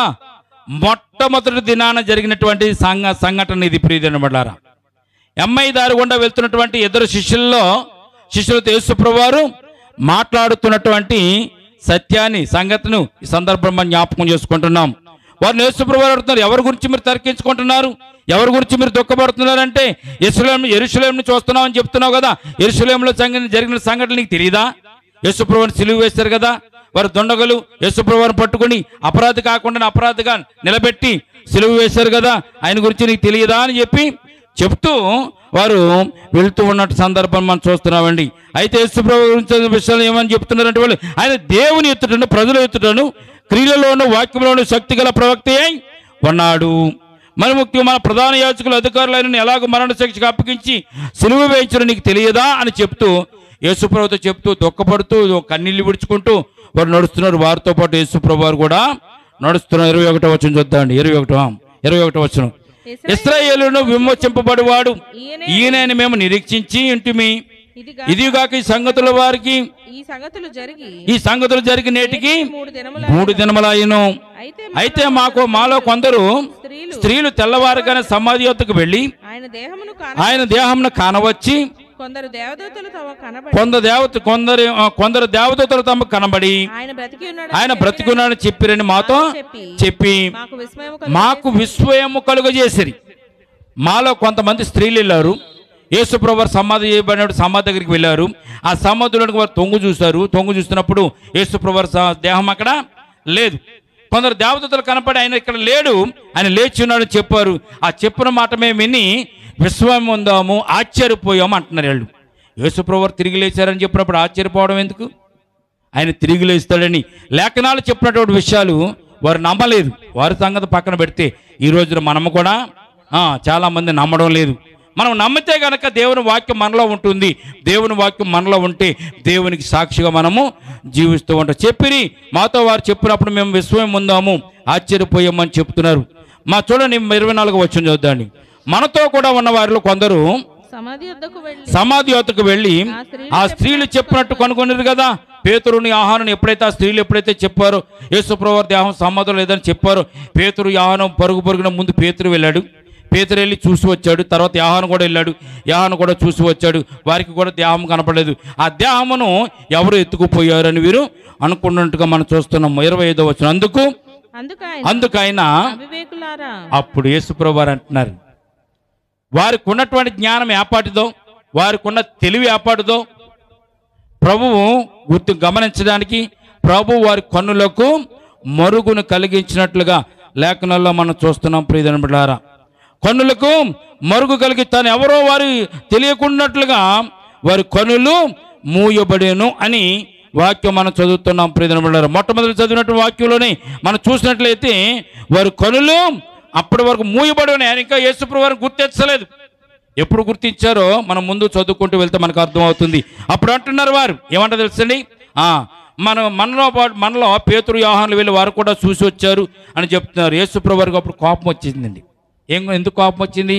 మొట్టమొదటి దినాన జరిగినటువంటి సంఘ సంఘటన ఇది. ప్రియదనబడ్డారా, ఎమ్మై దారి గుండా వెళ్తున్నటువంటి ఇద్దరు శిష్యుల్లో శిష్యులతో యేసు ప్రభువారు మాట్లాడుతున్నటువంటి సత్యాన్ని సంగతిను ఈ సందర్భం మనం జ్ఞాపకం చేసుకుంటున్నాం. వారిని యేసు ప్రభువారు అడుగుతున్నారు, ఎవరి గురించి మీరు తర్కించుకుంటున్నారు? ఎవరి గురించి మీరు దుఃఖపడుతున్నారంటే యెరూషలేము యెరూషలేమును చూస్తున్నావు అని చెప్తున్నావు కదా, యెరూషలేములో జరిగిన సంఘటన నీకు తెలియదా? యేసు ప్రభువుని సిలువ వేశారు కదా, వారు దొండగలు యేసు ప్రభువుని పట్టుకుని అపరాధి కాకుండా అపరాధిగా నిలబెట్టి సిలువ వేశారు కదా, ఆయన గురించి నీకు తెలియదా అని చెప్పి చెప్తూ వారు వెళుతూ ఉన్నట్టు సందర్భం మనం చూస్తున్నామండి. అయితే యేసు ప్రభు గురించి విషయాలు ఏమని చెప్తున్నారంటే వాళ్ళు ఆయన దేవుని ఎత్తుటను ప్రజల ఎత్తుటను క్రియలలోను వాక్యంలోను శక్తి గల ప్రవక్త అయి ఉన్నాడు. మరి ముఖ్యంగా మన ప్రధాన యాజకులు అధికారులైన ఎలాగో మరణ శిక్షకు అప్పగించి సిలువ వేయించడం నీకు తెలియదా అని చెప్తూ యేసు ప్రభుతో చెప్తూ దుఃఖపడుతూ కన్నీళ్లు విడుచుకుంటూ వారు నడుస్తున్నారు. వారితో పాటు యేసు ప్రభు వారు కూడా నడుస్తున్నారు. ఇరవై ఒకటో వచనం చూద్దామండి. ఇరవై ఒకటో ఇరవై ఒకటో వచనం ఇశ్రాయేలును విమోచింపబడువాడు ఈయనని మేము నిరీక్షించి ఇంటిమి. ఇదిగా ఇదిగాక ఈ సంగతుల వారికి ఈ సంగతులు జరిగి ఈ సంగతులు జరిగి నేటికి మూడు దినముల మూడు దినములయ్యను. అయితే అయితే మాకు మాలో కొందరు స్త్రీలు స్త్రీలు తెల్లవారుగానే సమాధి యొద్దకు వెళ్ళి ఆయన దేహమును కాన ఆయన దేహంను కానవచ్చి కొందరు దేవదూతలు తమ కనబడి కొందరు దేవత కొందరు ఆ, కొందరు దేవదూతలు తమకు కనబడి ఆయన బ్రతికి ఉన్నాడు ఆయన బ్రతికున్నాడని చెప్పిరని మాతో చెప్పి చెప్పి మాకు విస్మయము మాకు విస్మయము కలుగజేసిరి. మాలో కొంతమంది స్త్రీలు వెళ్ళారు. యేసు ప్రభువు సమాధి చేయబడినప్పుడు సమాధి దగ్గరికి వెళ్ళారు. ఆ సమాధిలోకి వారు తొంగు చూశారు. తొంగు చూసినప్పుడు యేసు ప్రభువు దేహం అక్కడ లేదు. కొందరు దేవదూతలు కనపడి ఆయన ఇక్కడ లేడు, ఆయన లేచి ఉన్నాడని చెప్పారు. ఆ చెప్పిన మాట మేము విని విశ్వాసం ఉందాము, ఆశ్చర్యపోయాము అంటున్నారు వాళ్ళు. యేసు ప్రభువు తిరిగి లేచారని చెప్పినప్పుడు ఆశ్చర్యపోవడం ఎందుకు? ఆయన తిరిగి లేస్తాడని లేఖనాలు చెప్పినటువంటి విషయాలు వారు నమ్మలేదు. వారి సంగతి పక్కన పెడితే ఈ రోజున మనము కూడా చాలామంది నమ్మడం లేదు. మనం నమ్మితే కనుక దేవుని వాక్యం మనలో ఉంటుంది. దేవుని వాక్యం మనలో ఉంటే దేవునికి సాక్షిగా మనము జీవిస్తూ ఉంటాం. చెప్పిరి మాతో వారు చెప్పినప్పుడు మేము విశ్వాసం ఉందాము, ఆశ్చర్యపోయామని చెప్తున్నారు. మా చూడండి ఇరవై నాలుగు వచనం చూద్దాండి. మనతో కూడా ఉన్న వారిలో కొందరు సమాధి వద్దకు వెళ్ళి సమాధి వద్దకు వెళ్ళి ఆ స్త్రీలు చెప్పినట్టు కనుగొన్నారు కదా. పేతురుని ఆహారం ఎప్పుడైతే ఆ స్త్రీలు ఎప్పుడైతే చెప్పారో యేసు ప్రభువు దేహం సమాధం లేదని చెప్పారో పేతురు యాహానం పరుగు పరుగున ముందు పేతురు వెళ్ళాడు. పేతురు వెళ్ళి చూసి వచ్చాడు. తర్వాత యాహాను కూడా వెళ్ళాడు. యాహాను కూడా చూసి వచ్చాడు. వారికి కూడా దేహం కనపడలేదు. ఆ దేహమును ఎవరు ఎత్తుకుపోయారని వీరు అనుకున్నట్టుగా మనం చూస్తున్నాం. ఇరవై ఐదో వచనం అందుకు అందుకు ఆయన అందుకు ఆయన అవివేకులారా అప్పుడు యేసు ప్రభువు వారు అంటున్నారు, వారికి ఉన్నటువంటి జ్ఞానం ఏపాటిదో, వారికి ఉన్న తెలివి ఏపాటిదో ప్రభువు గుర్తు గమనించడానికి ప్రభు వారి కన్నులకు మరుగును కలిగించినట్లుగా లేఖనాల్లో మనం చూస్తున్నాం. ప్రియమైన బిడ్డలారా, కన్నులకు మరుగు కలిగి తాను ఎవరో వారు తెలియకున్నట్లుగా వారి కన్నులు మూయబడేను అని వాక్యం మనం చదువుతున్నాం. ప్రియమైన బిడ్డలారా, మొట్టమొదటి చదివినటువంటి వాక్యంలోనే మనం చూసినట్లయితే వారి కన్నులు అప్పటి వరకు మూయబడి ఆయన ఇంకా యేసుప్రభువు వారిని గుర్తించలేదు. ఎప్పుడు గుర్తించారో మనం ముందు చదువుకుంటూ వెళ్తే మనకు అర్థమవుతుంది. అప్పుడు అంటున్నారు వారు ఏమంటారు తెలుసండి, మన మనలో పాటు మనలో పేతురు యోహానులు వెళ్ళి వారు కూడా చూసి వచ్చారు అని చెప్తున్నారు. యేసుప్రభువు వారికి అప్పుడు కోపం వచ్చిందండి. ఏం ఎందుకు కోపం వచ్చింది?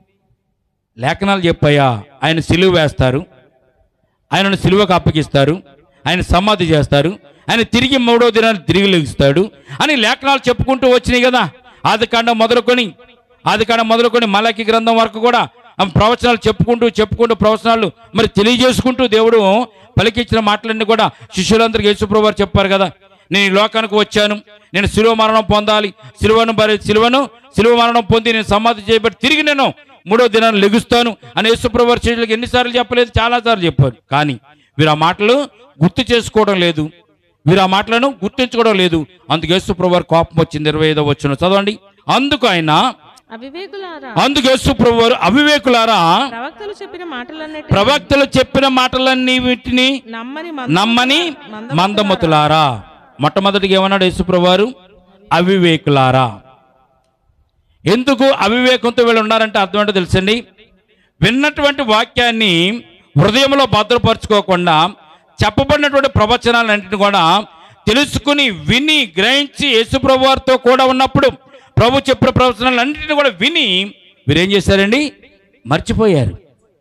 లేఖనాలు చెప్పాయా ఆయన సిలువ వేస్తారు, ఆయనను సిలువకు అప్పగిస్తారు, ఆయన సమాధి చేస్తారు, ఆయన తిరిగి మూడో దినాన్ని తిరిగి లెగిస్తాడు అని లేఖనాలు చెప్పుకుంటూ వచ్చినాయి కదా. ఆది కాండం మొదలుకొని ఆది కాండం మొదలుకొని మలాకి గ్రంథం వరకు కూడా ప్రవచనాలు చెప్పుకుంటూ చెప్పుకుంటూ ప్రవచనాలు మరి తెలియజేసుకుంటూ దేవుడు పలికించిన మాటలన్నీ కూడా శిష్యులందరికీ యేసుప్రభువు వారు చెప్పారు కదా. నేను ఈ లోకానికి వచ్చాను, నేను శిలువ మరణం పొందాలి, శిలువను భరి శిలువను శిలువ మరణం పొంది నేను సమాధి చేయబట్టి తిరిగి నేను మూడో దినాన్ని లెగుస్తాను అని యేసుప్రభువు వారి శిష్యులకు ఎన్నిసార్లు చెప్పలేదు? చాలాసార్లు చెప్పారు. కానీ వీరు ఆ మాటలు గుర్తు చేసుకోవడం లేదు, వీరు ఆ మాటలను గుర్తించుకోవడం లేదు. అందుకు యేసుప్రభువు వారి కోపం వచ్చింది. ఇరవై ఐదో వచనం చదవండి. అందుకు ఆయన అవివేకులారా అందుకు యేసు ప్రభు వారు అవివేకులారా ప్రవక్తలు చెప్పిన మాటలన్నిటి ప్రవక్తలు చెప్పిన మాటలన్నీ వీటిని నమ్మని నమ్మని మందమతులారా. మొట్టమొదటిగా ఏమన్నాడు యేసు ప్రభు వారు? అవివేకులారా. ఎందుకు అవివేకంతో వీళ్ళు ఉన్నారంటే అర్థం ఏంటో తెలుసండి. విన్నటువంటి వాక్యాన్ని హృదయంలో భద్రపరచుకోకుండా చెప్పబడినటువంటి ప్రవచనాలన్నింటినీ కూడా తెలుసుకుని విని గ్రహించి యేసు ప్రభు వారితో కూడా ఉన్నప్పుడు ప్రభు చెప్పిన ప్రవచనాలన్నింటినీ కూడా విని వీరేం చేశారండి? మర్చిపోయారు.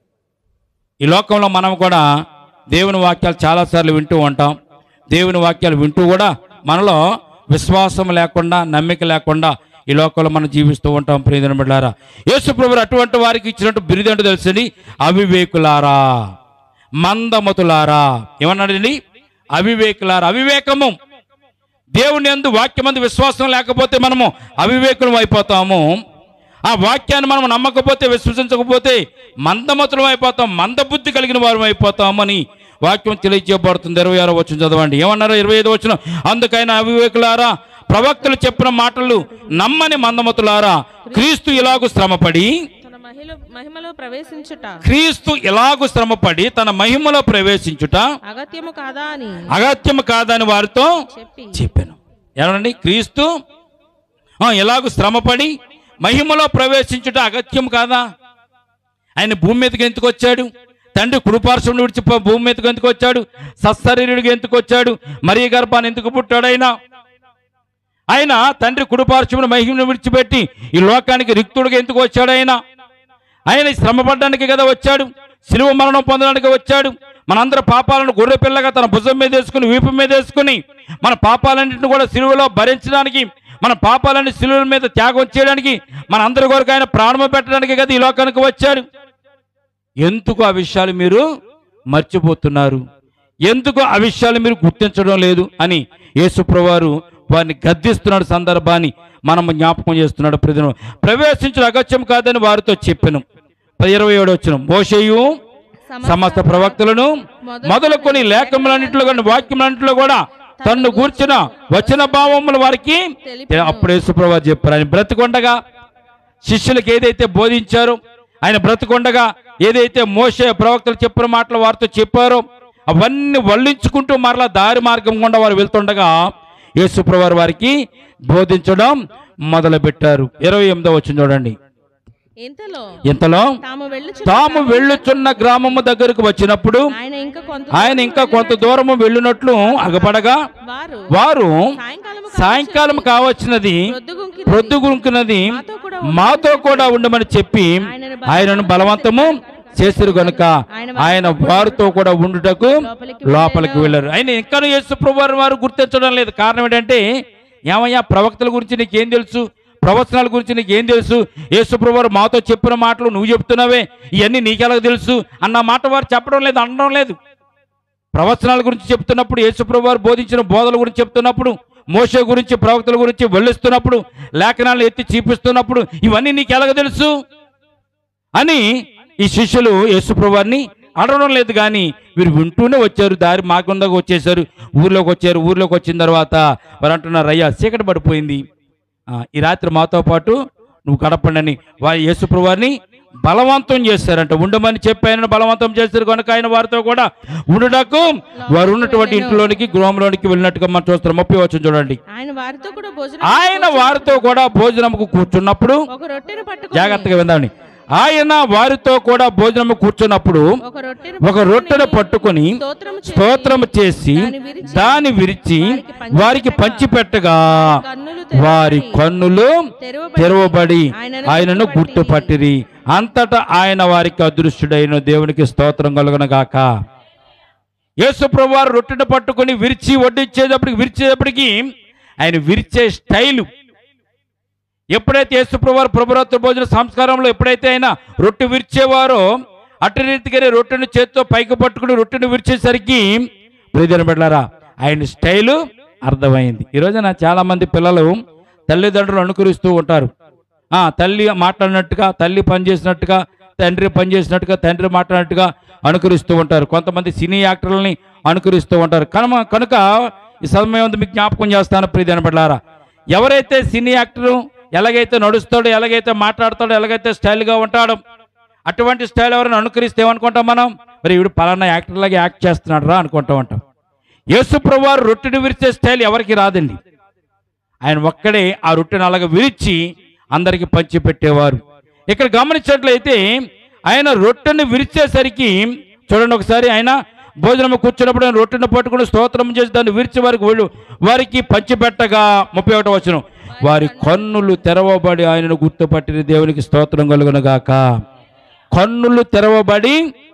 ఈ లోకంలో మనం కూడా దేవుని వాక్యాలు చాలాసార్లు వింటూ ఉంటాం. దేవుని వాక్యాలు వింటూ కూడా మనలో విశ్వాసం లేకుండా నమ్మిక లేకుండా ఈ లోకంలో మనం జీవిస్తూ ఉంటాం. ప్రియమైన బిడ్డలారా, యేసు ప్రభువు అటువంటి వారికి ఇచ్చినట్టు బిరుదంటూ తెలుసండి, అవివేకులారా, మందమతులారా. ఏమన్నాడండి? అవివేకులారా. అవివేకము, దేవుని యందు వాక్యమందు విశ్వాసం లేకపోతే మనము అవివేకులం అయిపోతాము. ఆ వాక్యాన్ని మనం నమ్మకపోతే, విశ్వసించకపోతే మందమతులం అయిపోతాం, మందబుద్ధి కలిగిన వారు అయిపోతాము అని వాక్యం తెలియజేయబడుతుంది. ఇరవై ఆరో వచనం చదవండి. ఏమన్నారు? ఇరవై ఐదో వచనం, అందుకైనా అవివేకులారా ప్రవక్తలు చెప్పిన మాటలు నమ్మని మందమతులారా, క్రీస్తు ఇలాగు శ్రమపడి తన మహిమ మహిమలో ప్రవేశించుట క్రీస్తు ఇలాగు శ్రమపడి తన మహిమలో ప్రవేశించుట అగత్యము కాదా అని అగత్యము కాదని వారితో చెప్పి చెప్పాను. ఏమండి? క్రీస్తు ఇలాగు శ్రమపడి మహిమలో ప్రవేశించుట అగత్యం కాదా? ఆయన భూమి మీదకి ఎందుకు వచ్చాడు? తండ్రి కుడిపార్శ్వం విడిచి భూమి మీదకి ఎందుకు వచ్చాడు? సత్శరీరుడికి ఎందుకు వచ్చాడు? మరియ గర్భాన్ని ఎందుకు పుట్టాడు? ఆయన ఆయన తండ్రి కుడిపార్శ్వమును మహిమను విడిచిపెట్టి ఈ లోకానికి రిక్తుడిగా ఎందుకు వచ్చాడు? ఆయన ఆయన శ్రమపడడానికి కదా వచ్చాడు, శిలువ మరణం పొందడానికి వచ్చాడు. మనందరి పాపాలను గొర్రె పిల్లగా తన భుజం మీద వేసుకుని, వీపు మీద వేసుకుని మన పాపాలన్నింటిని కూడా శిలువలో భరించడానికి, మన పాపాలన్నీ శిలువ మీద త్యాగం చేయడానికి, మన అందరి కొరకు ఆయన ప్రాణం పెట్టడానికి కదా ఈ లోకానికి వచ్చాడు. ఎందుకు ఆ విషయాలు మీరు మర్చిపోతున్నారు? ఎందుకు ఆ విషయాలు మీరు గుర్తించడం లేదు అని యేసుప్రభువారు వారిని గద్దిస్తున్నాడు. సందర్భాన్ని మనం జ్ఞాపకం చేస్తున్నాడు. ప్రజలు ప్రవేశించిన అగత్యం కాదని వారితో చెప్పాను. ఇరవై ఏడు వచ్చిన మోషేయు సమస్త ప్రవక్తలను మొదలుకొని లేఖములన్నింటిలో కానీ వాక్యములన్నింటిలో కూడా తన్ను గూర్చిన వచన భావములు వారికి అప్పుడు యేసుప్రభువారు చెప్పారు. ఆయన బ్రతికొండగా శిష్యులకు ఏదైతే బోధించారో, ఆయన బ్రతికొండగా ఏదైతే మోషే ప్రవక్తలు చెప్పిన మాటలు వారితో చెప్పారో అవన్నీ వల్లించుకుంటూ మరలా దారి మార్గం గుండా వారు వెళ్తుండగా యేసుప్రభువారు వారికి బోధించడం మొదలుపెట్టారు. ఇరవై ఎనిమిదో వచ్చిన చూడండి. ఇంతలో తాము వెళ్ళుచున్న గ్రామము దగ్గరకు వచ్చినప్పుడు ఆయన ఇంకా కొంత దూరము వెళ్ళినట్లు అగపడగా వారు సాయంకాలం కావచ్చినది, ప్రొద్దుగుంకున్నది, మాతో కూడా ఉండమని చెప్పి ఆయనను బలవంతము చేసిరు గనుక ఆయన వారితో కూడా ఉండుటకు లోపలికి వెళ్ళారు. ఆయన ఇంకా యేసుప్రభువారు వారు గుర్తించడం లేదు. కారణం ఏంటంటే, ఏమయ్యా ప్రవక్తల గురించి నీకేం తెలుసు? ప్రవచనాల గురించి నీకేం తెలుసు? యేసుప్రభువారు మాతో చెప్పిన మాటలు నువ్వు చెప్తున్నావే, ఇవన్నీ నీకెలా తెలుసు అన్న మాట వారు చెప్పడం లేదు, అనడం లేదు. ప్రవచనాల గురించి చెప్తున్నప్పుడు, యేసుప్రభువారు బోధించిన బోధల గురించి చెప్తున్నప్పుడు, మోషే గురించి ప్రవక్తల గురించి వెళ్ళిస్తున్నప్పుడు, లేఖనాలు ఎత్తి చూపిస్తున్నప్పుడు ఇవన్నీ నీకెలా తెలుసు అని ఈ శిష్యులు యేసుప్రభువారిని అడగడం లేదు. కానీ వీరు వింటూనే వచ్చారు, దారి మార్గంలోకి వచ్చేసారు, ఊర్లోకి వచ్చారు. ఊర్లోకి వచ్చిన తర్వాత వారు అంటున్నారు, అయ్యా చీకటి పడిపోయింది, ఈ రాత్రి మాతో పాటు నువ్వు గడపండి అని వారి యేసుప్రభువారిని బలవంతం చేశారంట. ఉండమని చెప్పి ఆయన బలవంతం చేశారు కనుక ఆయన వారితో కూడా ఉండుటకు వారు ఉన్నటువంటి ఇంట్లోనికి గృహంలోనికి వెళ్ళినట్టుగా మనం చూస్తాం. ముప్పై వచ్చిన చూడండి. ఆయన వారితో కూడా భోజనముకు కూర్చున్నప్పుడు, జాగ్రత్తగా విందామని, ఆయన వారితో కూడా భోజనము కూర్చున్నప్పుడు ఒక రొట్టెను పట్టుకొని స్తోత్రము చేసి దాని విరిచి వారికి పంచిపెట్టగా వారి కన్నులు తెరవబడి ఆయనను గుర్తుపట్టిరి. అంతటా ఆయన వారికి అదృష్టుడైన దేవునికి స్తోత్రం కలుగునగాక. యేసుప్రభువారు రొట్టెను పట్టుకొని విరిచి వడ్డించేటప్పటికి విరిచేటప్పటికి ఆయన విరిచే స్టైలు, ఎప్పుడైతే యేసుప్రభువారు ప్రభురాత్రి భోజన సంస్కారంలో ఎప్పుడైతే ఆయన రొట్టె విరిచేవారో అటు రీతిగానే రొట్టెను చేత్తో పైకి పట్టుకుని రొట్టెను విరిచేసరికి ప్రియమైన బిడ్డలారా ఆయన స్టైలు అర్థమైంది. ఈరోజున చాలామంది పిల్లలు తల్లిదండ్రులు అనుకరిస్తూ ఉంటారు. తల్లి మాట్లాడినట్టుగా తల్లి పనిచేసినట్టుగా, తండ్రి పనిచేసినట్టుగా తండ్రి మాట్లాడినట్టుగా అనుకరిస్తూ ఉంటారు. కొంతమంది సినీ యాక్టర్లని అనుకరిస్తూ ఉంటారు. కనుక కనుక ఈ సమయం మీకు జ్ఞాపకం చేస్తాను ప్రియమైన బిడ్డలారా, ఎవరైతే సినీ యాక్టరు ఎలాగైతే నడుస్తాడో, ఎలాగైతే మాట్లాడతాడో, ఎలాగైతే స్టైల్గా ఉంటాడో అటువంటి స్టైల్ ఎవరైనా అనుకరిస్తే ఏమనుకుంటాం మనం? మరి వీడు పలానా యాక్టర్ లాగా యాక్ట్ చేస్తున్నాడు రా అనుకుంటూ ఉంటాం. యేసుప్రభు వారు రొట్టెని విరిచే స్టైల్ ఎవరికి రాదండి. ఆయన ఒక్కడే ఆ రొట్టెని అలాగ విరిచి అందరికీ పంచి పెట్టేవారు. ఇక్కడ గమనించినట్లయితే ఆయన రొట్టెని విరిచేసరికి చూడండి ఒకసారి, ఆయన భోజనం కూర్చున్నప్పుడు ఆయన రొట్టెను పట్టుకుని స్తోత్రం చేసి దాన్ని విరిచి వారికి వీళ్ళు వారికి పంచిపెట్టగా ముప్పై ఒకటో వచనం, వారి కన్నులు తెరవబడి ఆయనను గుర్తుపట్టిన దేవునికి స్తోత్రం కలుగునుగాక. కన్నులు తెరవబడి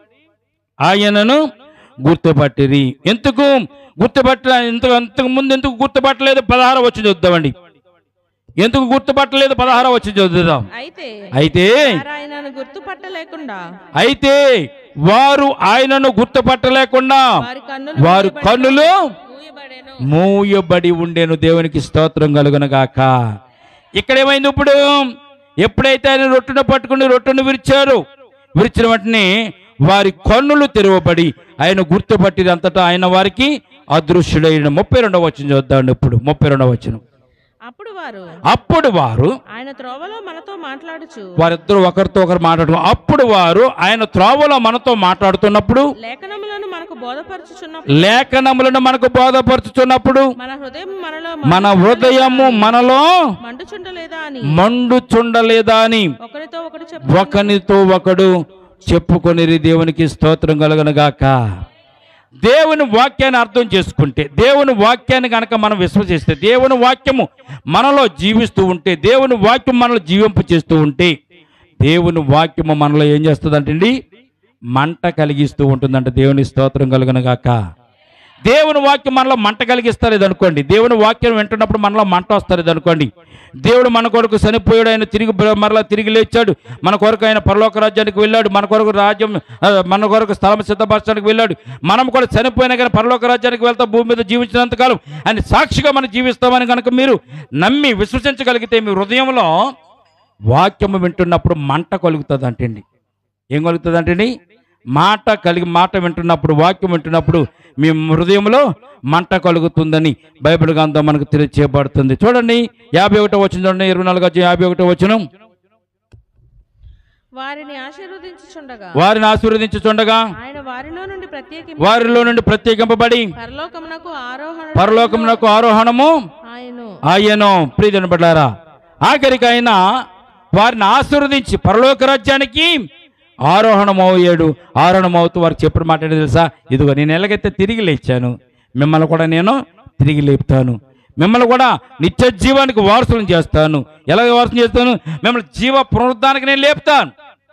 ఆయనను గుర్తుపట్టిరి. ఎందుకు గుర్తుపట్ట ఇంతకు అంతకు ముందు ఎందుకు గుర్తుపట్టలేదు? పదహార వచ్చి చూద్దామండి. ఎందుకు గుర్తుపట్టలేదు? పదహార వచ్చి చూద్దాం. అయితే అయితే ఆయనను గుర్తుపట్టలేకుండా అయితే వారు ఆయనను గుర్తుపట్టలేకుండా వారి కన్నులు వారు కన్నులు మూయబడెను. మూయబడి ఉండేను. దేవునికి స్తోత్రం కలుగునగాక. ఇక్కడ ఏమైంది? ఇప్పుడు ఎప్పుడైతే ఆయన రొట్టెను పట్టుకుని రొట్టెను విరిచారు, విరిచిన వెంటనే వారి కన్నులు తెరవబడి ఆయన గుర్తుపట్టిన అంతటా ఆయన వారికి అదృశ్యుడైన. ముప్పై రెండవ వచనం చూద్దాం. ఇప్పుడు ముప్పై రెండవ వచనం, అప్పుడు వారు అప్పుడు వారు ఆయన త్రోవలో మనతో మాట్లాడుచు వారిద్దరు ఒకరితో ఒకరు మాట్లాడు అప్పుడు వారు ఆయన త్రోవలో మనతో మాట్లాడుతున్నప్పుడు లేఖనములను మనకు బోధపరచుచున్నప్పుడు లేఖనములను మనకు బోధపరచుచున్నప్పుడు మన హృదయం మనలో మన హృదయము మనలో మండుచుండలేదా అని మండుచుండలేదా అని ఒకరితో ఒకడు చెప్పు ఒకనితో ఒకడు చెప్పుకొనిరి. దేవునికి స్తోత్రం కలుగునుగాక. దేవుని వాక్యాన్ని అర్థం చేసుకుంటే, దేవుని వాక్యాన్ని కనుక మనం విశ్వసిస్తే, దేవుని వాక్యము మనలో జీవిస్తూ ఉంటే, దేవుని వాక్యం మనలో జీవింపు చేస్తూ ఉంటే, దేవుని వాక్యము మనలో ఏం చేస్తుందంటండి? మంట కలిగిస్తూ ఉంటుందంట. దేవుని స్తోత్రం కలుగునుగాక. దేవుని వాక్యం మనలో మంట కలిగిస్తారు ఇది అనుకోండి. దేవుని వాక్యం వింటున్నప్పుడు మనలో మంట వస్తారు ఇది అనుకోండి. దేవుడు మన కొరకు చనిపోయాడు, ఆయన తిరిగి మరలా తిరిగి లేచాడు, మన కొరకు ఆయన పరలోక రాజ్యానికి వెళ్ళాడు, మన కొరకు రాజ్యం మన కొరకు స్థలం సిద్ధపరచడానికి వెళ్ళాడు. మనం కూడా చనిపోయినా కానీ పరలోక రాజ్యానికి వెళ్తా భూమి మీద జీవించినంతకాలం ఆయన సాక్షిగా మనం జీవిస్తామని కనుక మీరు నమ్మి విశ్వసించగలిగితే మీ హృదయంలో వాక్యము వింటున్నప్పుడు మంట కలుగుతుంది అంటండి. ఏం కలుగుతుంది అంటండి? మాట కలిగి మాట వింటున్నప్పుడు, వాక్యం వింటున్నప్పుడు మీ హృదయంలో మంట కలుగుతుందని బైబిల్ గ్రంథం మనకు తెలియచేయబడుతుంది. చూడండి యాభై ఒకటో వచనం చూడండి, ఇరవై నాలుగు యాభై ఒకటో వచనం, వారిని ఆశీర్వదించుచుండగా వారిని ఆశీర్వదించుచుండగా ఆయన వారిలో నుండి ప్రత్యేకింప వారిలో నుండి ప్రత్యేకింపబడి పరలోకమునకు ఆరోహణ పరలోకమునకు ఆరోహణము ఆయను ఆయను. ప్రియజన బిడ్డలారా, ఆఖరికి ఆయన వారిని ఆశీర్వదించి పరలోక రాజ్యానికి ఆరోహణమయ్యాడు. ఆరోహణమవుతూ వారికి చెప్పిన మాట ఏంటో తెలుసా? ఇదిగో నేను ఎలాగైతే తిరిగి లేచాను, మిమ్మల్ని కూడా నేను తిరిగి లేపుతాను, మిమ్మల్ని కూడా నిత్య జీవానికి వారసులను చేస్తాను. ఎలాగ వారసులు చేస్తాను? మిమ్మల్ని జీవ పునరుద్ధానికి నేను లేపుతాను.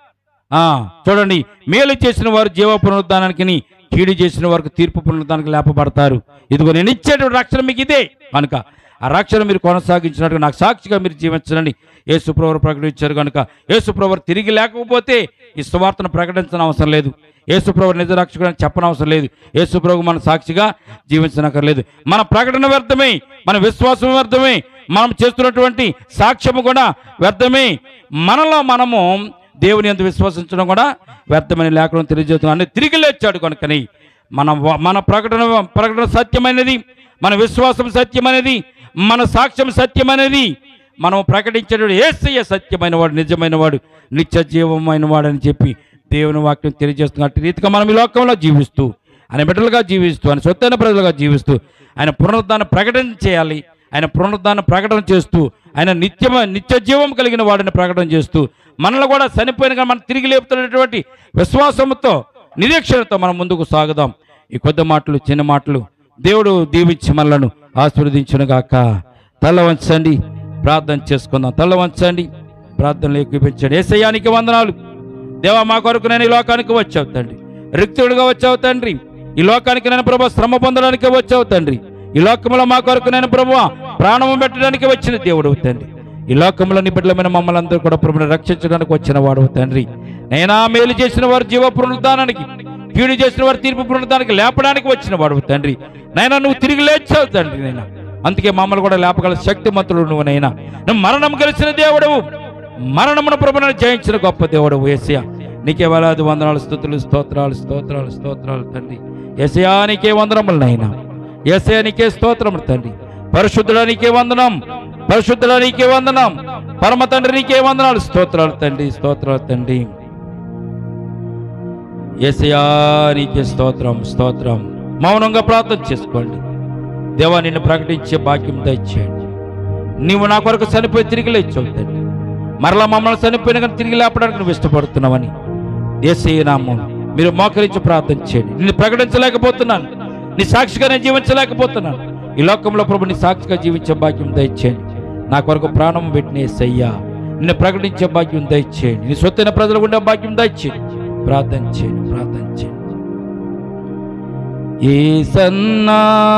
చూడండి, మేలు చేసిన వారు జీవ పునరుద్ధానానికి, కీడు చేసిన వారికి తీర్పు పునరుద్ధానికి లేపబడతారు. ఇదిగో నేను ఇచ్చేటువంటి రక్షణ మీకు ఇదే కనుక ఆ రక్షణ మీరు కొనసాగించినట్టు నాకు సాక్షిగా మీరు జీవించండి యేసుప్రభువు ప్రకటించారు కనుక. యేసుప్రభువు తిరిగి లేకపోతే ఈ సువార్తను ప్రకటించిన అవసరం లేదు. యేసుప్రభువు నిజ రక్షకుడు చెప్పనవసరం లేదు. యేసుప్రభువు మన సాక్షిగా జీవించనక్కర్లేదు. మన ప్రకటన వ్యర్థమే, మన విశ్వాసం వ్యర్థమే, మనం చేస్తున్నటువంటి సాక్ష్యము కూడా వ్యర్థమే. మనలో మనము దేవుని యందు విశ్వసించడం కూడా వ్యర్థమని లేఖనం తెలియజేస్తున్నాం. అన్ని తిరిగి లేచాడు కనుకని మన మన ప్రకటన ప్రకటన సత్యమైనది, మన విశ్వాసం సత్యమైనది, మన సాక్ష్యం సత్యమైనది. మనం ప్రకటించేటువంటి యేసయ్య సత్యమైన వాడు, నిజమైన వాడు, నిత్య జీవమైన వాడు అని చెప్పి దేవుని వాక్యం తెలియజేస్తున్న అట్టి రీతిగా మనం ఈ లోకంలో జీవిస్తూ, ఆయన బిడ్డలుగా జీవిస్తూ, ఆయన సొత్తైన ప్రజలుగా జీవిస్తూ ఆయన పునరుద్ధానం ప్రకటన చేయాలి. ఆయన పునరుద్ధానం ప్రకటన చేస్తూ ఆయన నిత్యమ నిత్య జీవం కలిగిన వాడిని ప్రకటన చేస్తూ మనల్ని కూడా చనిపోయిన కానీ మనం తిరిగి లేపుతున్నటువంటి విశ్వాసంతో, నిరీక్షణతో మనం ముందుకు సాగుదాం. ఈ కొద్ది మాటలు, చిన్న మాటలు దేవుడు దీవించి మనలను ఆశీర్వదించునుగాక. తల వంచండి, ప్రార్థన చేసుకుందాం. తల వంచండి, ప్రార్థనలు ఎక్కువించండి. యేసయ్యానికి వందనాలు. దేవా, మా కొరకు నేను ఈ లోకానికి వచ్చావు తండ్రి, రిక్తుడిగా వచ్చావు తండ్రి. ఈ లోకానికి నేను ప్రభు శ్రమ పొందడానికి వచ్చావు తండ్రి. ఈ లోకంలో మా కొరకు నేను ప్రభు ప్రాణము పెట్టడానికి వచ్చిన దేవుడు తండ్రి. ఈ లోకంలో నీ బిడ్డలమైన మమ్మల్ని అందరూ కూడా ప్రభుని రక్షించడానికి వచ్చిన వాడు తండ్రి. నైనా మేలు చేసిన వారు జీవ పునరుద్ధానానికి, కీడు చేసిన వారు తీర్పు పునరుద్ధానానికి లేపడానికి వచ్చిన వాడు తండ్రి. నైనా నువ్వు తిరిగి లేచావు తండ్రి. నైనా అందుకే మమ్మల్ని కూడా లేపగల శక్తిమంతుడు నువ్వు. నైనా నువ్వు మరణం కలిసిన దేవుడవు, మరణమును ప్రభుని జయించిన గొప్ప దేవుడవు. యేసయ్య నీకే వేలాది వందనాలు, స్తుతులు, స్తోత్రాలు, స్తోత్రాలు, స్తోత్రాలు తండ్రి. యేసయ్యా నీకే వందనములు నైనా. యేసయ్యా నీకే స్తోత్రములు తండ్రి. పరిశుద్ధుడా నీకే వందనం. పరిశుద్ధుడా నీకే వందనం, పరమ తండ్రి నీకే వందనాలు. స్తోత్రాలు తండ్రి, స్తోత్రాలు తండ్రి. యేసయ్యా నీకే స్తోత్రం, స్తోత్రం. మౌనంగా ప్రార్థన చేసుకోండి. దేవా నిన్ను ప్రకటించే భాగ్యం దయచేయండి. నీవు నా కొరకు చనిపోయి తిరిగి లేచావు తండ్రి. మరలా మమ్మల్ని చనిపోయిన కానీ తిరిగి లేపడానికి నువ్వు ఇష్టపడుతున్నావని యేసయ్య నామం మీరు మోకరించి ప్రార్థన చేయండి. నిన్ను ప్రకటించలేకపోతున్నాను, నీ సాక్షిగా నేను జీవించలేకపోతున్నాను. ఈ లోకంలో ప్రభు నీ సాక్షిగా జీవించే భాగ్యం దయచేయండి. నా కొరకు ప్రాణం పెట్టిన యేసయ్యా నిన్ను ప్రకటించే భాగ్యం దయచేయండి. నీ సొత్తైన ప్రజలు ఉండే భాగ్యం దయచేయండి. ప్రార్థన చేయండి, ప్రార్థన చేయండి. యేసన్నా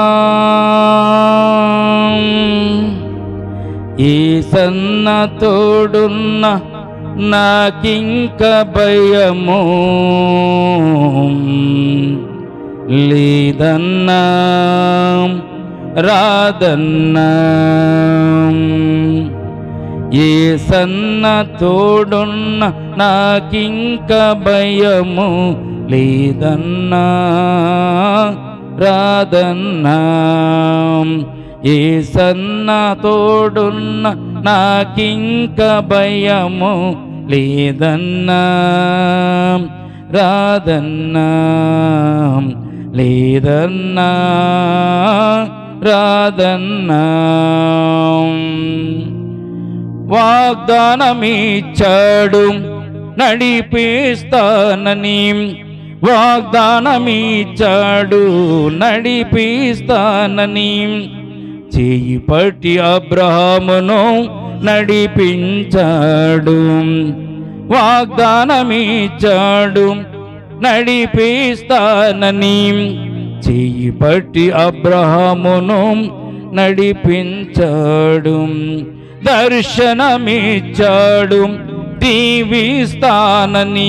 యేసన్న తోడున్న నాకింక భయము లేదన్నా రాదన్నా. యేసన్న తోడున్న నాకింక భయము లేదన్నా రాదన్నా. యేసన్న తోడున్న నాకింక భయము లేదన్నా రాదన్నా. లేదన్నా రాదన్నా. వాగ్దానమిచ్చాడు నడిపిస్తానని, వాగ్దానమిచ్చాడు నడిపిస్తానని. చేయి పట్టి అబ్రహామును నడిపించాడు. వాగ్దానమిచ్చాడు నడిపిస్తానని. చేయి పట్టి అబ్రహామును నడిపించాడు. దర్శనమిచ్చాడు దీవిస్తానని.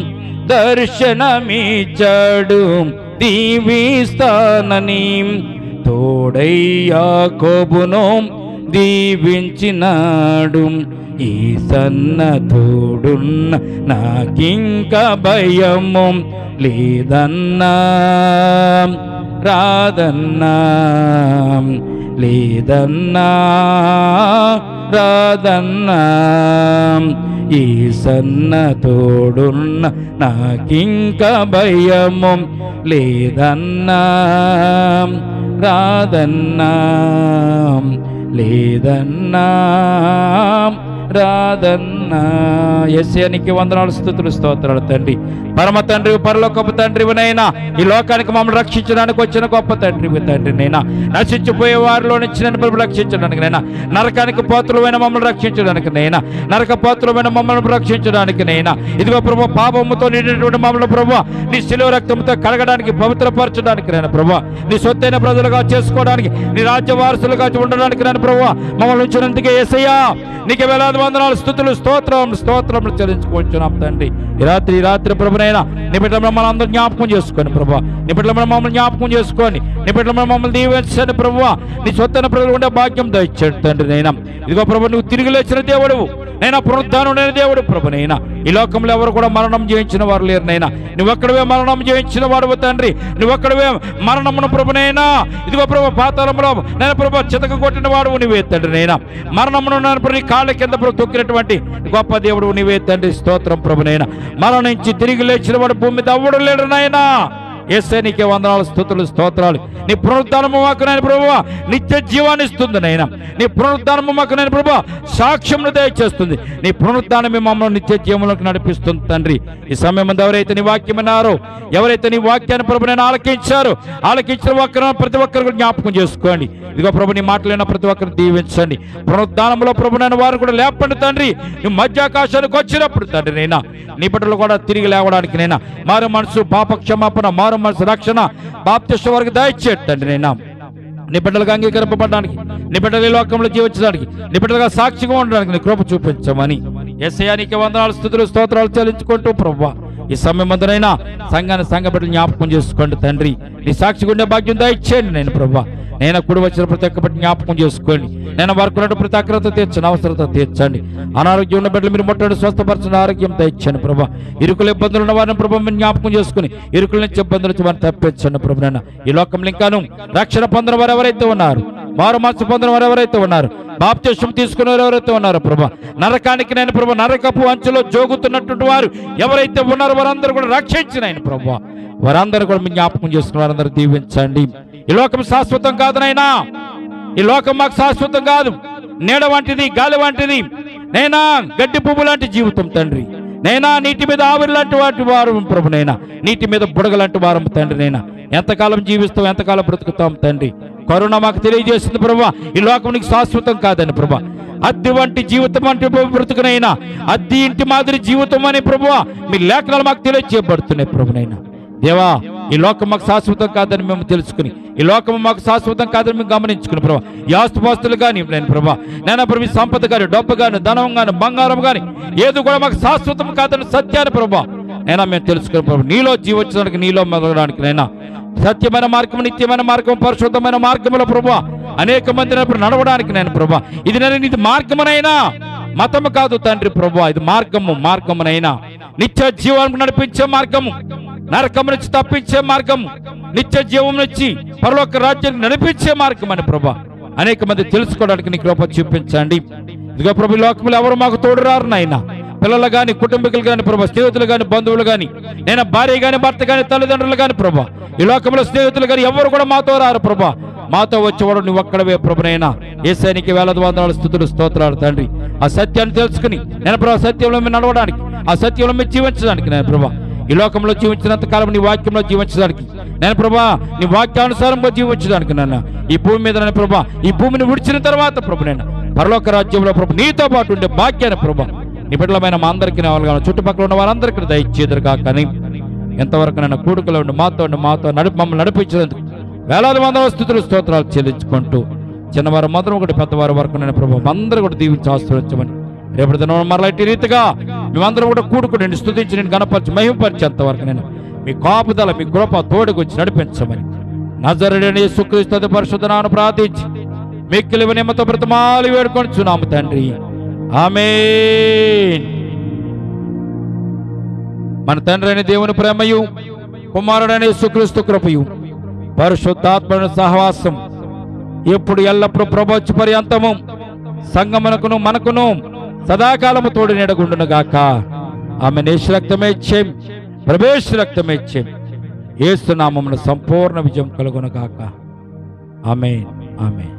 దర్శనమిచ్చాడు దీవిస్తానని. తోడై యాకోబును దీవించినాడు. యేసన్న తోడున్న నాకింక భయము లేదన్నా రాదన్నా. లేదన్నా రాదన్నా. యేసన్న తోడున్న నాకింక భయము లేదన్నా రాదన్నా. లేదన్నా రాదన్నా. యేసయ్యానికి వందనాలు, స్తుతులు, స్తోత్రాలు తండ్రి. పరమ తండ్రి, పరలోకపు తండ్రివినైనా, ఈ లోకానికి మమ్మల్ని రక్షించడానికి వచ్చిన గొప్ప తండ్రివి తండ్రి నైనా. నశించిపోయే వారిలో నుంచి నన్ను ప్రభు రక్షించడానికి నైనా, నరకానికి పాత్రులైన మమ్మల్ని రక్షించడానికి నైనా, నరక పాత్రులైన మమ్మల్ని రక్షించడానికి నైనా, ఇదిగో ప్రభు పాపముతో నిండినటువంటి మమ్మల్ని ప్రభు నీ శిలువ రక్తంతో కడగడానికి, పవిత్రపరచడానికి నైనా ప్రభు, నీ సొత్తైన ప్రజలుగా చేసుకోవడానికి, నీ రాజ్య వారసులుగా ఉండడానికి నన్ను ప్రభు మమ్మల్ని ఉంచినందుకే యేసయ్యా నీకు వేలాది వందనాలు, స్తుతులు, స్తోత్రం స్తోత్రములు చెల్లించుకుంటున్నాం తండ్రి. ఈ రాత్రి ఈ రాత్రి ప్రభునైనా నీ బిడ్డల మమ్మల్ని అందరూ జ్ఞాపకం చేసుకోండి ప్రభు. నీ బిడ్డల మమ్మల్ని జ్ఞాపకం చేసుకోండి. నీ బిడ్డల మమ్మల్ని దీవించండి ప్రభు. నీ సొత్తైన ప్రజలు ఉండే భాగ్యం దయచేయండి తండ్రి నైనా. ఇదిగో ప్రభు నువ్వు తిరిగి లేచిన దేవుడు నైనా, పునరుద్ధానుడైన దేవుడు ప్రభు నైనా. ఈ లోకంలో ఎవరు కూడా మరణం జయించిన వారు లేరు నైనా. నువ్వు ఒక్కడవే మరణం జయించిన వాడు తండ్రి. నువ్వు ఒక్కడవే మరణమును ప్రభునైనా, ఇదిగో ప్రభు పాతాళంలో నేను ప్రభు చితక కొట్టిన వాడు నీవే తండ్రి నైనా. మరణమును నేను ప్రభు కాళ్ళ కింద ప్రభు తొక్కినటువంటి గొప్ప దేవుడు నీవే తండ్రి. స్తోత్రం ప్రభునైనా. మరణించి తిరిగి లేచిన వాడు భూమి మీద అవ్వడు లేడు నాయనా. యేసయ్య నీకే వందనాలు, స్తుతులు, స్తోత్రాలు. నీ పునరుద్ధానము మాకు నేను ప్రభువా నిత్య జీవాన్ని ఇస్తుంది నైనా. నీ పునరుద్ధానము మాకు నేను ప్రభువా సాక్ష్యమును దయచేస్తుంది. నీ పునరుద్ధానమే మమ్మల్ని నిత్య జీవంలోకి నడిపిస్తుంది తండ్రి. ఈ సమయం ముందు ఎవరైతే నీ వాక్యం విన్నారో, ఎవరైతే నీ వాక్యాన్ని ప్రభు నేను ఆలకించారో, ఆలకించిన వాక్యాన్ని ప్రతి ఒక్కరు జ్ఞాపకం చేసుకోండి. ఇదిగో ప్రభు నీ మాటలైన ప్రతి ఒక్కరిని దీవించండి. పునరుద్ధానంలో ప్రభు నేను వారు కూడా లేపండి తండ్రి. నువ్వు మధ్యాకాశానికి వచ్చినప్పుడు తండ్రి నైనా నీ బిడ్డలు కూడా తిరిగి లేవడానికి నైనా మారు మనసు, పాప క్షమాపణ, మారు మనసు, రక్షణ, బాప్తిస్మ వారికి దయచేయండి తండ్రి నైనా. నీ బిడ్డలుగా అంగీకరింపబడడానికి, నీ బిడ్డలు ఈ లోకంలో జీవించడానికి, నీ బిడ్డలుగా సాక్షిగా ఉండడానికి నీ కృప చూపించమని యేసయ్య నీకే వందనాలు, స్తుతులు, స్తోత్రాలు చెల్లించుకుంటూ ప్రభువా ఈ సమయం ముందరైనా సంఘాన్ని సంఘ బిడ్డలు జ్ఞాపకం చేసుకోండి తండ్రి. నీ సాక్షిగా ఉండే భాగ్యం దయచేయండి నేను ప్రభువా. నేను కూడి వచ్చిన ప్రతి ఒక్క బిడ్డ జ్ఞాపకం చేసుకోండి. నేను వరకు ప్రతి అక్రత తీర్చండి, అవసరత తీర్చండి. అనారోగ్యం ఉన్న బిడ్డలు మీరు ముట్టండి, స్వస్థపరచండి, ఆరోగ్యం తెచ్చండి ప్రభా. ఇరుకుల ఇబ్బందులు ఉన్న వారిని ప్రభు మీరు జ్ఞాపకం చేసుకుని ఇరుకుల నుంచి ఇబ్బందుల నుంచి వారిని తప్పించండి ప్రభు. నాయన ఈ లోకంలో ఇంకాను రక్షణ పొందిన వారు ఎవరైతే ఉన్నారు మారు మనసు పొందిన వారు ఎవరైతే ఉన్నారు, బాప్తిస్మం తీసుకున్న వారు ఎవరైతే ఉన్నారో ప్రభా, నరకానికి నేను ప్రభా నరకపు అంచులో జోగుతున్నటువంటి వారు ఎవరైతే ఉన్నారో వారందరూ కూడా రక్షించిన ఆయన ప్రభా, వారందరూ కూడా మీ జ్ఞాపకం చేసుకున్న వారందరూ దీవించండి. ఈ లోకం శాశ్వతం కాదు నైనా, ఈ లోకం మాకు శాశ్వతం కాదు. నీడ వంటిది, గాలి వంటిది నైనా, గడ్డి పువ్వు లాంటి జీవితం తండ్రి నైనా, నీటి మీద ఆవిరి లాంటి వాటి వారు ప్రభు నైనా, నీటి మీద బుడగ లాంటి వారం తండ్రి నైనా, ఎంతకాలం జీవిస్తాం, ఎంతకాలం బ్రతుకుతాం తండ్రి. కరుణ మాకు తెలియజేస్తుంది ప్రభా, ఈ లోకం నీకు శాశ్వతం కాదని ప్రభా, అద్దె వంటి జీవితం అంటే బ్రతుకునైనా, అద్దె ఇంటి మాదిరి జీవితం అని ప్రభువా మీ లేఖనాలు మాకు తెలియజేయబడుతున్నాయి ప్రభునైనా. దేవా, ఈ లోకం మాకు శాశ్వతం కాదని మేము తెలుసుకుని, ఈ లోకం మాకు శాశ్వతం కాదని మేము గమనించుకుని ప్రభా, ఈ ఆస్తుపాస్తులు కానీ నేను ప్రభా నేను ప్రభు సంపద కానీ, డబ్బు కానీ, ధనం కానీ, బంగారం కానీ ఏది కూడా మాకు శాశ్వతం కాదని సత్యాన్ని ప్రభా నైనా మేము తెలుసుకుని ప్రభు, నీలో జీవించడానికి, నీలో మెదగడానికి నైనా సత్యమైన మార్గం, నిత్యమైన మార్గం, పరిశుద్ధమైన మార్గంలో ప్రభా అనేక మంది నడవడానికి నేను ప్రభా, ఇది నేను ఇది మార్గమునైనా, మతము కాదు తండ్రి ప్రభా, ఇది మార్గము, మార్గమునైనా నిత్య జీవానికి నడిపించే మార్గము, నరకం నుంచి తప్పించే మార్గం, నిత్య జీవం నుంచి పరలోక రాజ్యానికి నడిపించే మార్గం అని ప్రభా అనేక మంది తెలుసుకోవడానికి నీ కృప చూపించండి. ఇదిగో ప్రభు, లోకంలో ఎవరు మాకు తోడు రారు నాయనా, పిల్లలు కానీ, కుటుంబీకులు కానీ ప్రభా, స్నేహితులు కానీ, బంధువులు కానీ, నేను భార్య కానీ, భర్త కానీ, తల్లిదండ్రులు కానీ ప్రభా, ఈ లోకంలో స్నేహితులు కానీ ఎవరు కూడా మాతో రారు ప్రభా, మాతో వచ్చేవాడు నువ్వు ఒక్కడవే ప్రభునైనా. యేసయ్యకి వేలాది వందనాలు, స్తుతులు, స్తోత్రాలు తండ్రి. ఆ సత్యాన్ని తెలుసుకుని నేను ప్రభా సత్యంలో మీరు నడవడానికి, ఆ సత్యంలో మీరు జీవించడానికి నేను ప్రభా, ఈ లోకంలో జీవించినంత కాలం నీ వాక్యంలో జీవించడానికి నేను ప్రభా, నీ వాక్యానుసారంగా జీవించడానికి నాన్న ఈ భూమి మీద నేను ప్రభా, ఈ భూమిని విడిచిన తర్వాత ప్రభు నేను పరలోక రాజ్యంలో ప్రభు నీతో పాటు ఉండే భాగ్యాన్ని ప్రభా నీ బిడ్డలమైన మా అందరికీ కావాలి, చుట్టుపక్కల ఉన్న వారందరికీ దయచేదురుగా. కానీ ఎంతవరకు నన్ను కూడుకలో ఉండి మాతో ఉండి మాతో నడిపి మమ్మల్ని నడిపించినందుకు వేలాది వందల స్తుతులు, స్తోత్రాలు చెల్లించుకుంటూ చిన్నవారు మొదలు ఒకటి పెద్దవారి వరకు నేను ప్రభు అందరూ కూడా దీవించి ఆశీర్వదించమని, రేపటి దినం మరలా ఇటు రీతిగా మేమందరం కూడా కూడుకుని నేను స్తుతించి నేను గణపరిచి మహిమపరిచేంత వరకు నేను మీ కాపుదల, మీ కృప తోడుకొచ్చి నడిపించమని నజరేయుడైన యేసుక్రీస్తు పరిశుద్ధ నామమున ప్రార్థించి మిక్కిలి వినయముతో బ్రతిమాలి వేడుకొనుచున్నాము తండ్రి, ఆమేన్. మన తండ్రి అయిన దేవుని ప్రేమయు, కుమారుడైన యేసుక్రీస్తు కృపయు, పరిశుద్ధాత్మ సహవాసం ఎప్పుడు ఎల్లప్పుడు ప్రభోచ్చి పర్యంతము సంగమునకును మనకును సదాకాలము తోడు నీడగుండును గాక. ఆమె యేసు రక్తమే ఇచ్చేం, ప్రభేశ రక్తమే ఇచ్చేం, యేసు నామమున సంపూర్ణ విజయం కలుగును గాక. ఆమేన్, ఆమేన్.